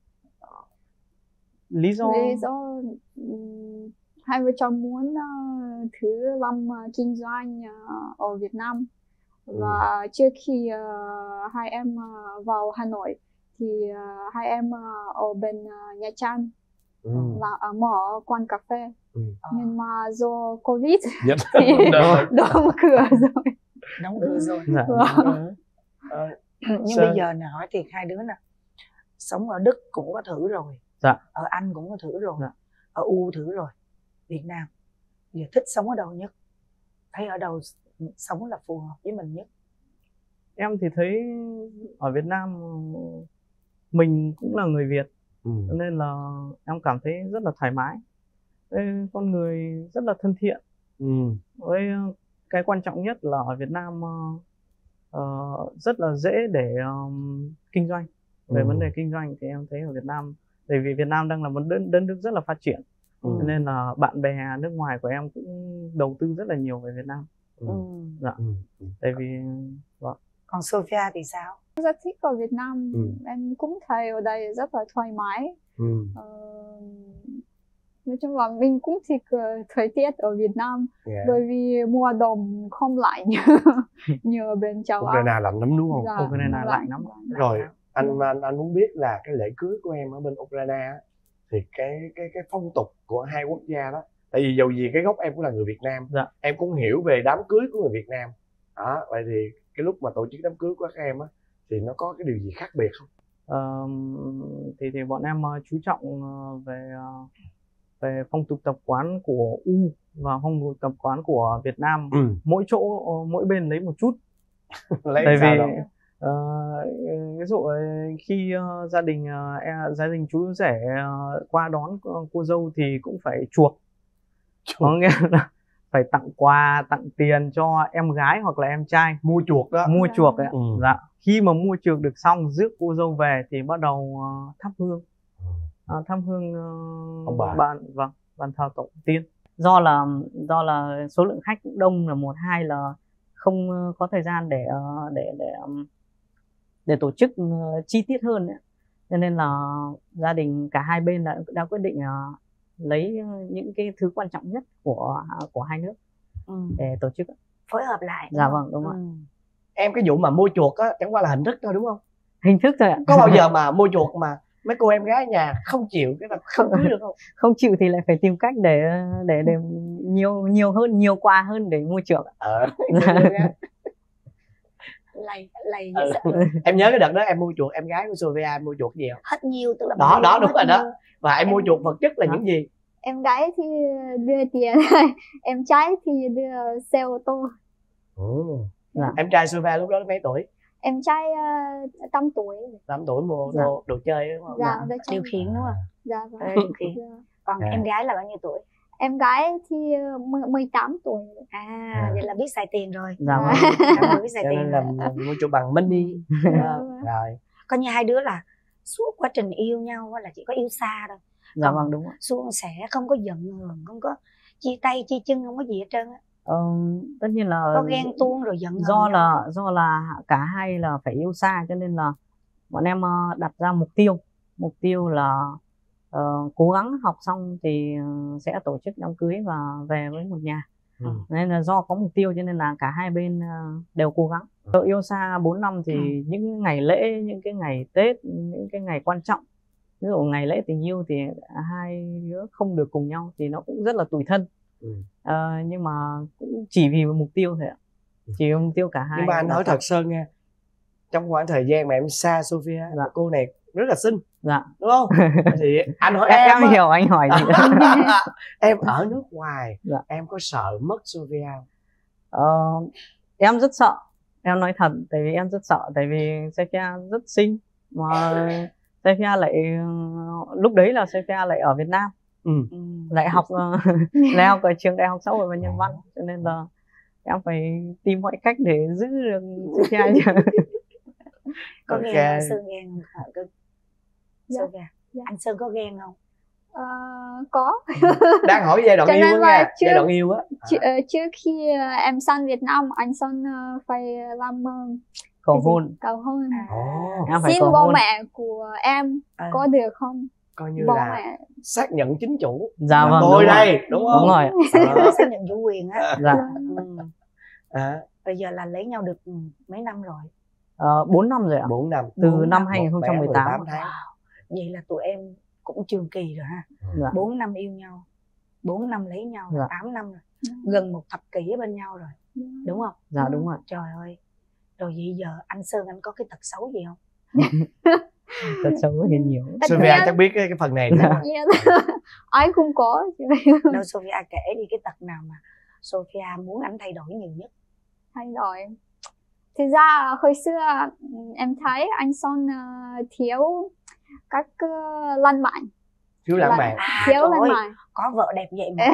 Lý do lý do um, hai vợ chồng muốn uh, thử làm uh, kinh doanh uh, ở Việt Nam. Và ừ. trước khi uh, hai em uh, vào Hà Nội thì uh, hai em uh, ở bên uh, Nha Trang ừ. và uh, mở quán cà phê. Ừ. Nhưng mà do Covid yep. thì đóng cửa rồi. Đóng cửa rồi. Dạ. Wow. Ờ, nhưng Sao? Bây giờ nè hỏi thiệt hai đứa nè, sống ở Đức cũng có thử rồi, dạ. ở Anh cũng có thử rồi, dạ. ở U thử rồi, Việt Nam giờ thích sống ở đâu nhất? Thấy ở đâu sống là phù hợp với mình nhất? Em thì thấy ở Việt Nam mình cũng là người Việt, ừ. nên là em cảm thấy rất là thoải mái. Với con người rất là thân thiện. Ừ. Với cái quan trọng nhất là ở Việt Nam uh, rất là dễ để um, kinh doanh. Về ừ. vấn đề kinh doanh thì em thấy ở Việt Nam, bởi vì Việt Nam đang là một đất, đất nước rất là phát triển, ừ. nên là bạn bè nước ngoài của em cũng đầu tư rất là nhiều về Việt Nam. Ừ. Dạ. Ừ. Tại vì vâng. Còn Sophia thì sao? Rất thích ở Việt Nam, ừ. em cũng thấy ở đây rất là thoải mái. Ừ. Ờ, nói chung là mình cũng thích uh, thời tiết ở Việt Nam, yeah. bởi vì mùa đông không lạnh như như ở bên châu Âu. Ukraine lạnh lắm đúng không? Dạ, Ukraine lạnh, lạnh lắm. Rồi anh anh anh muốn biết là cái lễ cưới của em ở bên Ukraine thì cái cái cái phong tục của hai quốc gia đó, tại vì dầu gì cái gốc em cũng là người Việt Nam, dạ. em cũng hiểu về đám cưới của người Việt Nam đó, vậy thì cái lúc mà tổ chức đám cưới của các em á thì nó có cái điều gì khác biệt không? Uh, thì thì bọn em uh, chú trọng uh, về uh, về phong tục tập quán của U và phong tục tập quán của Việt Nam. Ừ. Mỗi chỗ mỗi bên lấy một chút. Lấy Tại sao vì đâu? uh, ví dụ uh, khi uh, gia đình uh, gia đình chú rể uh, qua đón cô dâu thì cũng phải chuộc, có nghĩa là phải tặng quà, tặng tiền cho em gái hoặc là em trai, mua chuộc đó, mua chuộc ấy. Ừ. Dạ. Khi mà mua chuộc được xong, rước cô dâu về thì bắt đầu uh, thắp hương, uh, thắp hương uh, ông bà. bàn vâng bàn thờ tổ tiên. Do là do là số lượng khách cũng đông là một, hai là không có thời gian để để để để tổ chức chi tiết hơn ấy. Cho nên là gia đình cả hai bên đã, đã quyết định uh, lấy những cái thứ quan trọng nhất của của hai nước ừ. để tổ chức phối hợp lại. Dạ vâng, đúng rồi. Ừ. Em cái vụ mà mua chuộc á chẳng qua là hình thức thôi đúng không? Hình thức thôi ạ. Có bao giờ mà mua chuộc mà mấy cô em gái ở nhà không chịu cái là không cưới được không? Không chịu thì lại phải tìm cách để để để nhiều nhiều hơn, nhiều quà hơn để mua chuộc. Ờ. Lầy lầy ừ. Em nhớ cái đợt đó em mua chuộc em gái của Sophia, em mua chuộc gì không? Hết nhiều, tức là đó đó đúng rồi nhiều. đó. Và em, em mua chuộc vật chất là đó. Những gì? Em gái thì đưa tiền, em trai thì đưa xe ô tô. Ừ. Dạ. Em trai Sophia lúc đó mấy tuổi? Em trai uh, tám tuổi. tám tuổi mua ô tô, dạ. Đồ chơi đúng không? Dạ, dạ. Điều khiển đúng không? Dạ vâng. Điều khiển. Dạ. Còn à. Em gái là bao nhiêu tuổi? Em gái thì mười tám tuổi. À, à, vậy là biết xài tiền rồi. Dạ vâng. Biết xài tiền là mua chuộc bằng mini. Dạ. Rồi. Coi như hai đứa là suốt quá trình yêu nhau là chỉ có yêu xa thôi. Dạ vâng, đúng rồi. Suôn sẻ, không có giận hờn, không có chia tay chia chân, không có gì hết trơn á. Ờ, tất nhiên là có ghen tuông rồi giận hờn do là nhau. Do là cả hai là phải yêu xa, cho nên là bọn em đặt ra mục tiêu mục tiêu là uh, cố gắng học xong thì sẽ tổ chức đám cưới và về với một nhà. Ừ. Nên là do có mục tiêu cho nên là cả hai bên đều cố gắng. Ừ. Yêu xa bốn năm thì ừ. những ngày lễ, những cái ngày Tết, những cái ngày quan trọng, ví dụ ngày lễ tình yêu thì hai đứa không được cùng nhau thì nó cũng rất là tủi thân. Ừ. À, nhưng mà cũng chỉ vì một mục tiêu thôi ạ, chỉ vì mục tiêu cả hai. Nhưng mà anh hỏi thật Sơn nha, trong khoảng thời gian mà em xa Sophia, dạ. cô này rất là xinh, dạ. đúng không? Thì anh hỏi em, em hiểu anh hỏi gì em ở nước ngoài, dạ. em có sợ mất Sophia không? Ờ, em rất sợ, em nói thật, tại vì em rất sợ, tại vì Sophia rất xinh mà Sophia lại lúc đấy là Sophia lại ở Việt Nam. Ừ. lại học lại học ở trường đại học xã hội và nhân văn, cho nên là em phải tìm mọi cách để giữ được Sophia. Có okay. ghen không? Sơn ghen không? Dạ. Dạ. Anh Sơn có ghen không? Ờ, có. Đang hỏi giai đoạn yêu á nha, trước, giai đoạn yêu á. Trước, à. trước khi em sang Việt Nam, anh Sơn phải làm cầu hôn. Cầu hôn. À. Xin cầu bố hôn. Mẹ của em à. Có được không? Coi như bố là mẹ. Xác nhận chính chủ. Dạ vâng. Tôi đây, đúng không? Đúng rồi. À. Xác nhận chủ quyền á. Dạ. Ừ. À. Bây giờ là lấy nhau được mấy năm rồi? Ờ, bốn năm rồi ạ. bốn năm. Từ bốn năm hai nghìn không trăm mười tám. Tháng. Wow. Vậy là tụi em cũng trường kỳ rồi ha. Dạ. bốn năm yêu nhau, bốn năm lấy nhau, dạ. tám năm rồi. Gần một thập kỷ ở bên nhau rồi. Đúng không? Dạ đúng rồi. Trời ơi. Rồi vậy giờ anh Sơn anh có cái tật xấu gì không? Tật xấu thì nhiều. Sophia chắc biết cái, cái phần này đó. Ai cũng có. Đâu Sophia kể đi cái tật nào mà Sophia muốn anh thay đổi nhiều nhất. Thay đổi. Thực ra hồi xưa em thấy anh Son uh, thiếu các uh, lãng mạn. Thiếu lãng mạn. À, thiếu lãng mạn. Có vợ đẹp vậy mà.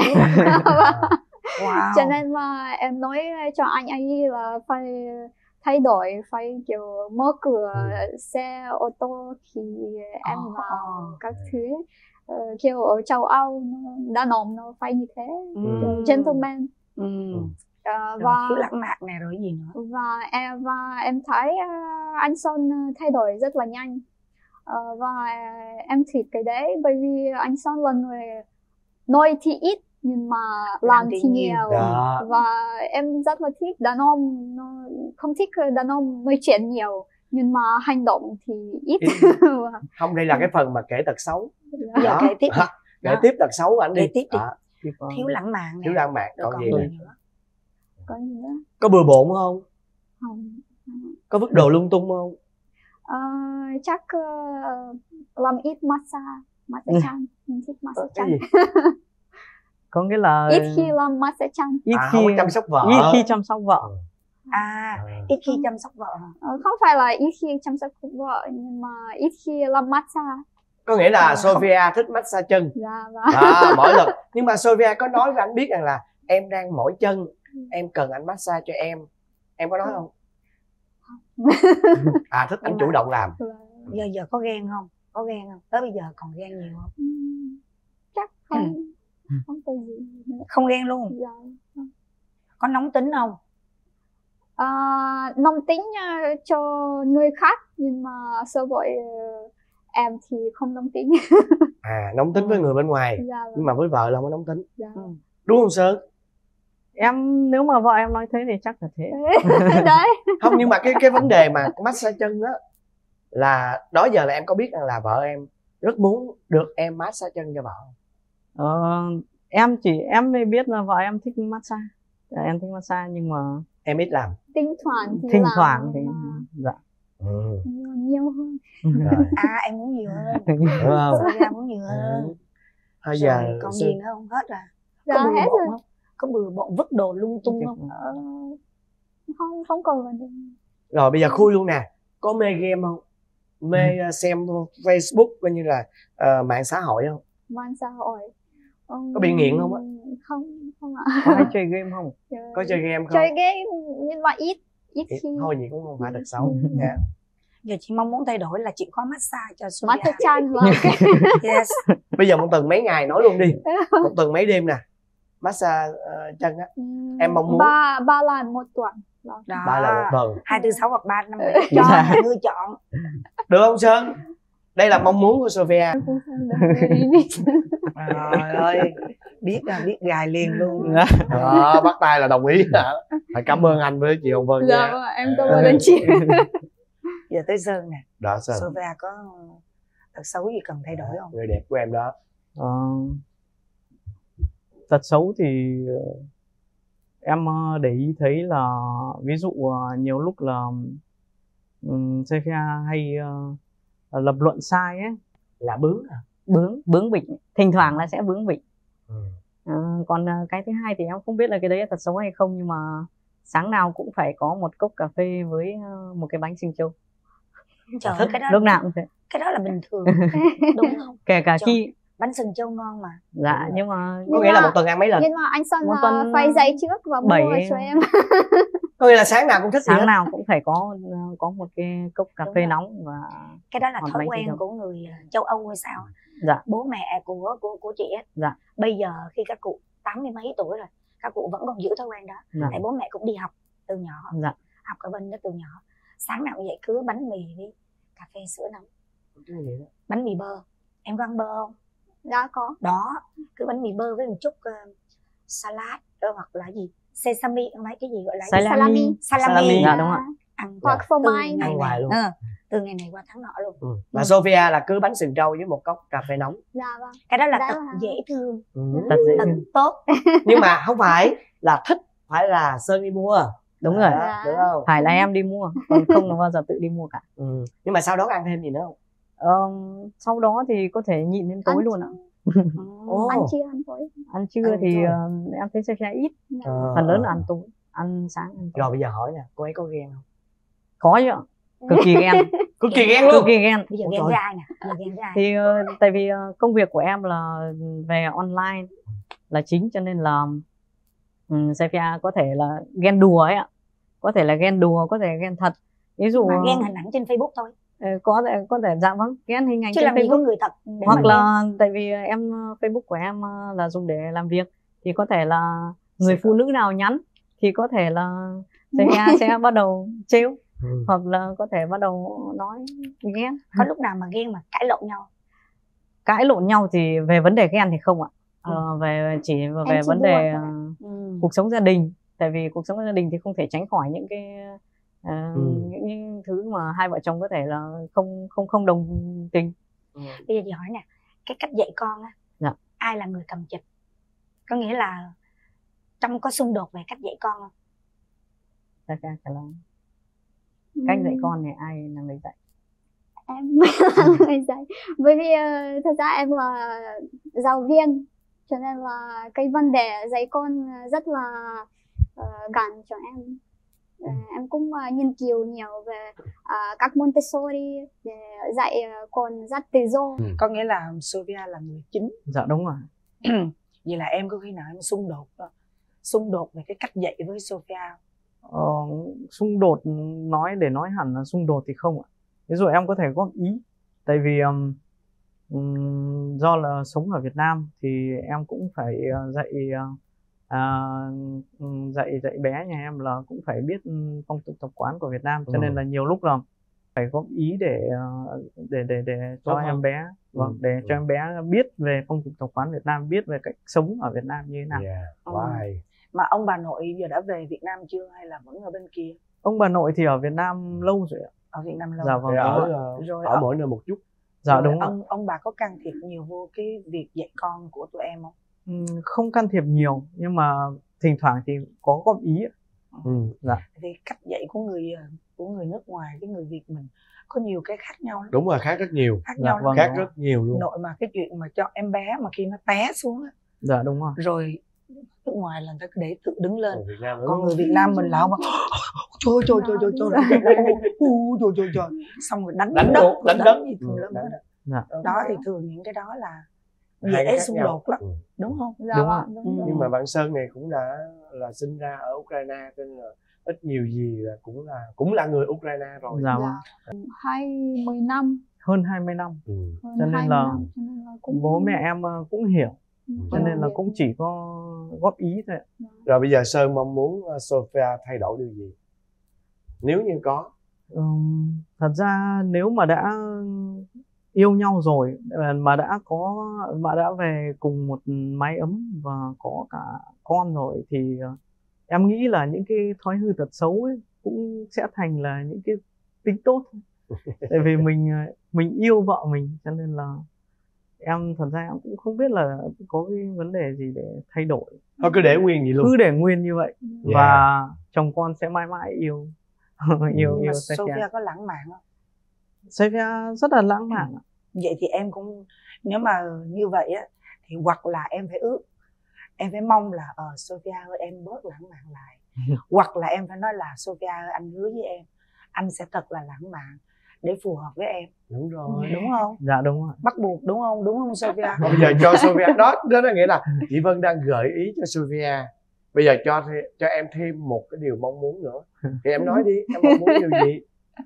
Wow. Cho nên mà em nói cho anh ấy là phải thay đổi, phải kiểu mở cửa ừ. xe ô tô khi em oh. vào các thứ. Uh, kiểu ở châu Âu đàn ông nó phải như thế, ừ. kiểu gentleman. Ừ. Uh, và thiếu lãng mạn này rồi gì nữa. Và em và em thấy uh, anh Son thay đổi rất là nhanh. Uh, và em thích cái đấy bởi vì anh Son là người nói thì ít nhưng mà làm, làm thì nhiều. Đó. Và em rất là thích đàn ông, nó không thích đàn ông nói chuyện nhiều nhưng mà hành động thì ít. Không, đây là cái phần mà kể tật xấu. Bây giờ kể tiếp. Kể tiếp tật xấu của anh đi. Kể tiếp đi. À. Thiếu lãng mạn này. Thiếu lãng mạn còn, còn gì nữa? Có gì nữa? Có bừa bộn không? Không. Có vứt đồ lung tung không? Uh, chắc uh, làm ít massage. massage chăn, mình thích massage Cái chăn. gì? Có nghĩa là Ít khi làm massage chăn. ít À, khi không có chăm sóc vợ. ít khi chăm sóc vợ. À, ít khi chăm sóc vợ hả? Ờ, không phải là ít khi chăm sóc vợ nhưng mà ít khi làm massage. Có nghĩa là Ờ, Sophia thích massage chân. Dạ vâng. À, mỗi lần. Nhưng mà Sophia có nói với anh biết rằng là em đang mỏi chân, em cần anh massage cho em. Em có nói không? À, thích anh Nhưng chủ mà- động làm. Giờ giờ có ghen không? Có ghen không? Tới bây giờ còn ghen nhiều không? Ừm, chắc không không có gì nữa. Không ghen luôn. Dạ. Có nóng tính không? À, nóng tính ờ, cho người khác nhưng mà sơ vội ờ, em thì không nóng tính. À, nóng tính với người bên ngoài. Dạ Nhưng vâng. mà với vợ là không có nóng tính. Dạ. Đúng không Sơn? Em nếu mà vợ em nói thế thì chắc là thế. Đấy. Không, nhưng mà cái cái vấn đề mà massage chân á, là đó giờ là em có biết rằng là vợ em rất muốn được em massage chân cho vợ không? Ờ, em chỉ em mới biết là vợ em thích massage. Dạ, em thích massage nhưng mà Em ít làm. Thỉnh thoảng thì thỉnh làm, thoảng thì mà dạ. Ừ. nhiều hơn. Rồi. À, em muốn nhiều hơn. Đúng không? Sophia muốn nhiều hơn. Thôi Rồi, giờ còn Sơn- gì nữa không? Hết rồi. Dạ Có bừa hết bộn rồi. không? Có bừa bộn vứt đồ lung tung không? Ờ, không không còn vấn đề. Rồi bây giờ khui luôn nè. Có mê game không? Mê uh, xem Facebook coi như là uh, mạng xã hội không? Mạng xã hội. Ừm, Có bị nghiện không á? Không, không ạ. Có hay chơi game không? Chơi- Có chơi game không? Chơi game nhưng mà ít ít Ít- khi. Thôi gì cũng không phải thật xấu. Ừ. Dạ. Giờ chị mong muốn thay đổi là chị có massage cho Sophia. Massage chăn mà. Yes. Bây giờ một tuần mấy ngày nói luôn đi. Một tuần mấy đêm nè. Massage uh, chân á. Em mong muốn- ba ba lần một tuần. Đó. Đó. Ba lần một tuần. Hai tư sáu hoặc ba năm bảy cho mọi người chọn. Được không Sơn? Đây là mong muốn của Sophia. Cũng không được đi biết. Trời ơi, biết là biết gài liền luôn. Đó, bắt tay là đồng ý hả? Phải cảm ơn anh với chị Hồng Vân Dạ nha. vâng, em cảm ơn anh chị. Giờ tới Sơn nè. Đó Sơn, Sophia có tật xấu gì cần thay đổi không? người đẹp của em đó. Ờ, tật xấu thì ờ, em ờ, để ý thấy là ví dụ ờ, nhiều lúc là um, Sophia hay ờ, lập luận sai ấy, Là bướng à? bướng bướng bỉnh, thỉnh thoảng là sẽ bướng bỉnh. Ừ. Ờ, còn ờ, cái thứ hai thì em không biết là cái đấy là tật xấu hay không, nhưng mà sáng nào cũng phải có một cốc cà phê với ờ, một cái bánh sinh châu, Trời thích. ơi, cái đó lúc nào cũng thế, cái đó là bình thường. Đúng không? kể cả Trời. khi Bánh sừng châu ngon mà. dạ nhưng mà Có Nhưng nghĩa là mà- một tuần ăn mấy lần? Nhưng mà anh Sơn Một là tuần, phải dậy trước và mua bảy- cho em. Có nghĩa là sáng nào cũng thích gì hết? sáng nào cũng phải có ờ, có một cái cốc cà Đúng phê rồi. nóng và Cái đó là Hoặc thói bánh quen sinh châu. của người châu Âu hay sao? dạ Bố mẹ của của của chị ấy. Dạ. Bây giờ khi các cụ tám mươi mấy tuổi rồi, các cụ vẫn còn giữ thói quen đó. dạ Tại bố mẹ cũng đi học từ nhỏ, dạ học ở bên đó từ nhỏ. Sáng nào cũng vậy, cứ bánh mì với cà phê sữa nóng, Cái gì đó. bánh mì bơ. Em có ăn bơ không? Đã có. Đó, cứ bánh mì bơ với một chút uh, salad đó, hoặc là gì sesame, không phải cái gì gọi là gì? salami, Salami. salami. Salami. Dạ, đúng ạ. Ăn Hoặc từ phô mai. ngày Ăn hoài này luôn. ờ, từ ngày này qua tháng nọ luôn. Ừ. Và Sophia là cứ bánh sừng trâu với một cốc cà phê nóng. Dạ vâng. Cái đó là Đã tật là- dễ thương, Ừ. tật dễ tật thương. tốt. Nhưng mà không phải là thích, phải là Sơn đi mua. Đúng rồi, Đó, Dạ. đúng không? phải là em đi mua, còn không là bao giờ tự đi mua cả. Ừ. Nhưng mà sau đó ăn thêm gì nữa không? Ờ, sau đó thì có thể nhịn đến tối Ăn luôn ạ. Ồ. Ăn chia ăn tối. Ăn trưa Ăn thì trưa. ờ, em thấy Sophia ít, Ờ, phần lớn ờ. là ăn tối, ăn sáng ăn tối. Rồi bây giờ hỏi nè, cô ấy có ghen không? Có chứ ạ, cực kỳ ghen, Cực kỳ ghen cực luôn. kỳ ghen. Bây giờ Ôi ghen trời. với ai nè? Bây giờ ghen với ai? Thì ờ, tại vì ờ, công việc của em là về online là chính, cho nên là um, Sophia có thể là ghen đùa ấy ạ, có thể là ghen đùa, có thể ghen thật. Ví dụ Mà ờ, ghen hình ảnh trên Facebook thôi, ờ, có thể có thể dạ vâng, ghen hình ảnh chứ trên làm gì có Facebook. người thật để Hoặc mà là tại vì em ờ, Facebook của em ờ, là dùng để làm việc, thì có thể là người phụ nữ nào nhắn thì có thể là Sophia sẽ bắt đầu trêu, Ừ. hoặc là có thể bắt đầu nói ghen. ghen. Có lúc nào mà ghen mà cãi lộn nhau? Cãi lộn nhau thì về vấn đề ghen thì không ạ. Ờ, về chỉ về chỉ vấn đùa đề thôi. ờ, Ừ. cuộc sống gia đình, tại vì cuộc sống gia đình thì không thể tránh khỏi những cái ờ, Ừ. những, những thứ mà hai vợ chồng có thể là không không không đồng tình. Ừ. Bây giờ chị hỏi nè, cái cách dạy con á, Dạ. ai là người cầm chịch? Có nghĩa là trong có xung đột về cách dạy con không? Sophia trả lời. Cách dạy con thì ai là người dạy? em mới là người dạy, bởi vì uh, thật ra em là giáo viên, cho nên là cái vấn đề dạy con rất là uh, gần cho em. Uh, em cũng uh, nghiên cứu nhiều về uh, các Montessori để dạy uh, con rất tự do. Ừ. Có nghĩa là Sophia là người chính. Dạ đúng rồi. Vậy là em có khi nào em xung đột xung đột về cái cách dạy với Sophia? Ờ, xung đột nói để nói hẳn là xung đột thì không ạ. Ví dụ em có thể góp ý, tại vì um, um, do là sống ở Việt Nam thì em cũng phải uh, dạy uh, dạy dạy bé nhà em là cũng phải biết phong tục tập quán của Việt Nam, cho ừ. nên là nhiều lúc là phải góp ý để để để để cho Tốt em không? bé vâng ừ. để cho em bé biết về phong tục tập quán Việt Nam, biết về cách sống ở Việt Nam như thế nào. Yeah. Wow. Ừ. Mà ông bà nội giờ đã về Việt Nam chưa hay là vẫn ở bên kia? Ông bà nội thì ở Việt Nam lâu rồi ạ. Ở Việt Nam lâu. Dạ vâng. Ở, rồi ở mỗi nơi một chút. Dạ rồi đúng. Ông ông bà có can thiệp nhiều vô cái việc dạy con của tụi em không? Ừ, không can thiệp nhiều nhưng mà thỉnh thoảng thì có góp ý. Ừ. Dạ. Thì cách dạy của người của người nước ngoài với người Việt mình có nhiều cái khác nhau lắm. Đúng rồi, khác rất nhiều. Khác nhau dạ, vâng, khác rất nhiều luôn. Nội mà cái chuyện mà cho em bé mà khi nó té xuống á. Dạ đúng rồi. Rồi nước ngoài là người ta để tự đứng lên. Việt Nam, còn người Việt Nam mình là mà trời trời trời trời trời trời trời trời xong rồi đánh đánh đất đánh đất gì thường lắm đó. Đó thì thường những cái đó là dễ xung đột lắm, đúng không? Dạ, đúng, đúng, đúng, đúng. Nhưng mà bạn Sơn này cũng đã là sinh ra ở Ukraine, cho nên là ít nhiều gì là cũng là cũng là người Ukraine rồi. Dạ. Dạ. hai mươi năm. Hơn hai mươi năm. Ừ. Hơn cho nên là, năm, cho nên là cũng... bố mẹ em cũng hiểu. Ừ. Cho nên là cũng chỉ có góp ý thôi. Rồi bây giờ Sơn mong muốn Sophia thay đổi điều gì? Nếu như có. Um, thật ra nếu mà đã yêu nhau rồi, mà đã có mà đã về cùng một mái ấm và có cả con rồi thì em nghĩ là những cái thói hư tật xấu ấy cũng sẽ thành là những cái tính tốt. Tại vì mình mình yêu vợ mình, cho nên là em thật ra em cũng không biết là có cái vấn đề gì để thay đổi. Thôi cứ để nguyên vậy luôn. Cứ để nguyên như vậy. Yeah. Và chồng con sẽ mãi mãi yêu yêu yêu Sophia. Sophia có lãng mạn không? Sophia rất là lãng mạn. Ừ. Vậy thì em cũng, nếu mà như vậy á thì hoặc là em phải ước, em phải mong là ờ uh, Sophia ơi em bớt lãng mạn lại. Hoặc là em phải nói là Sophia ơi anh hứa với em anh sẽ thật là lãng mạn để phù hợp với em. Đúng rồi. Đúng không? Dạ đúng rồi. Bắt buộc đúng không? Đúng không Sophia? Bây giờ cho Sophia đó, đó là nghĩa là chị Vân đang gợi ý cho Sophia. Bây giờ cho cho em thêm một cái điều mong muốn nữa. Thì em nói đi, em mong muốn điều gì?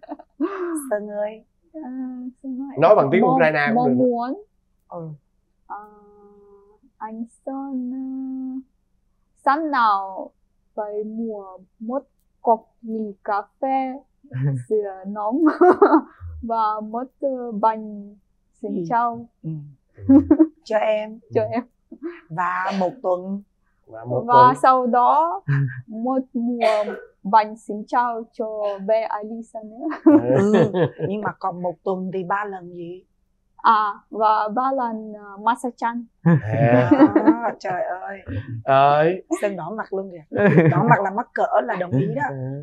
Sơn ơi. À, nói bằng tiếng Ukraine cũng mong được. muốn. Ừ. À, anh Sơn uh, sáng nào phải mua một cốc ly cà phê sữa nóng và một uh, bánh xin chào. Ừ. Cho em. Cho em. Và một tuần. Và, một và tuần. Sau đó một mùa bánh xin chào cho bé Alisa nữa. Ừ. Nhưng mà còn một tuần thì ba lần gì? À, và ba lần uh, massage chan. À, trời ơi. Ơi. Sơn đỏ mặt luôn kìa. Đỏ mặt là mắc cỡ là đồng ý đó.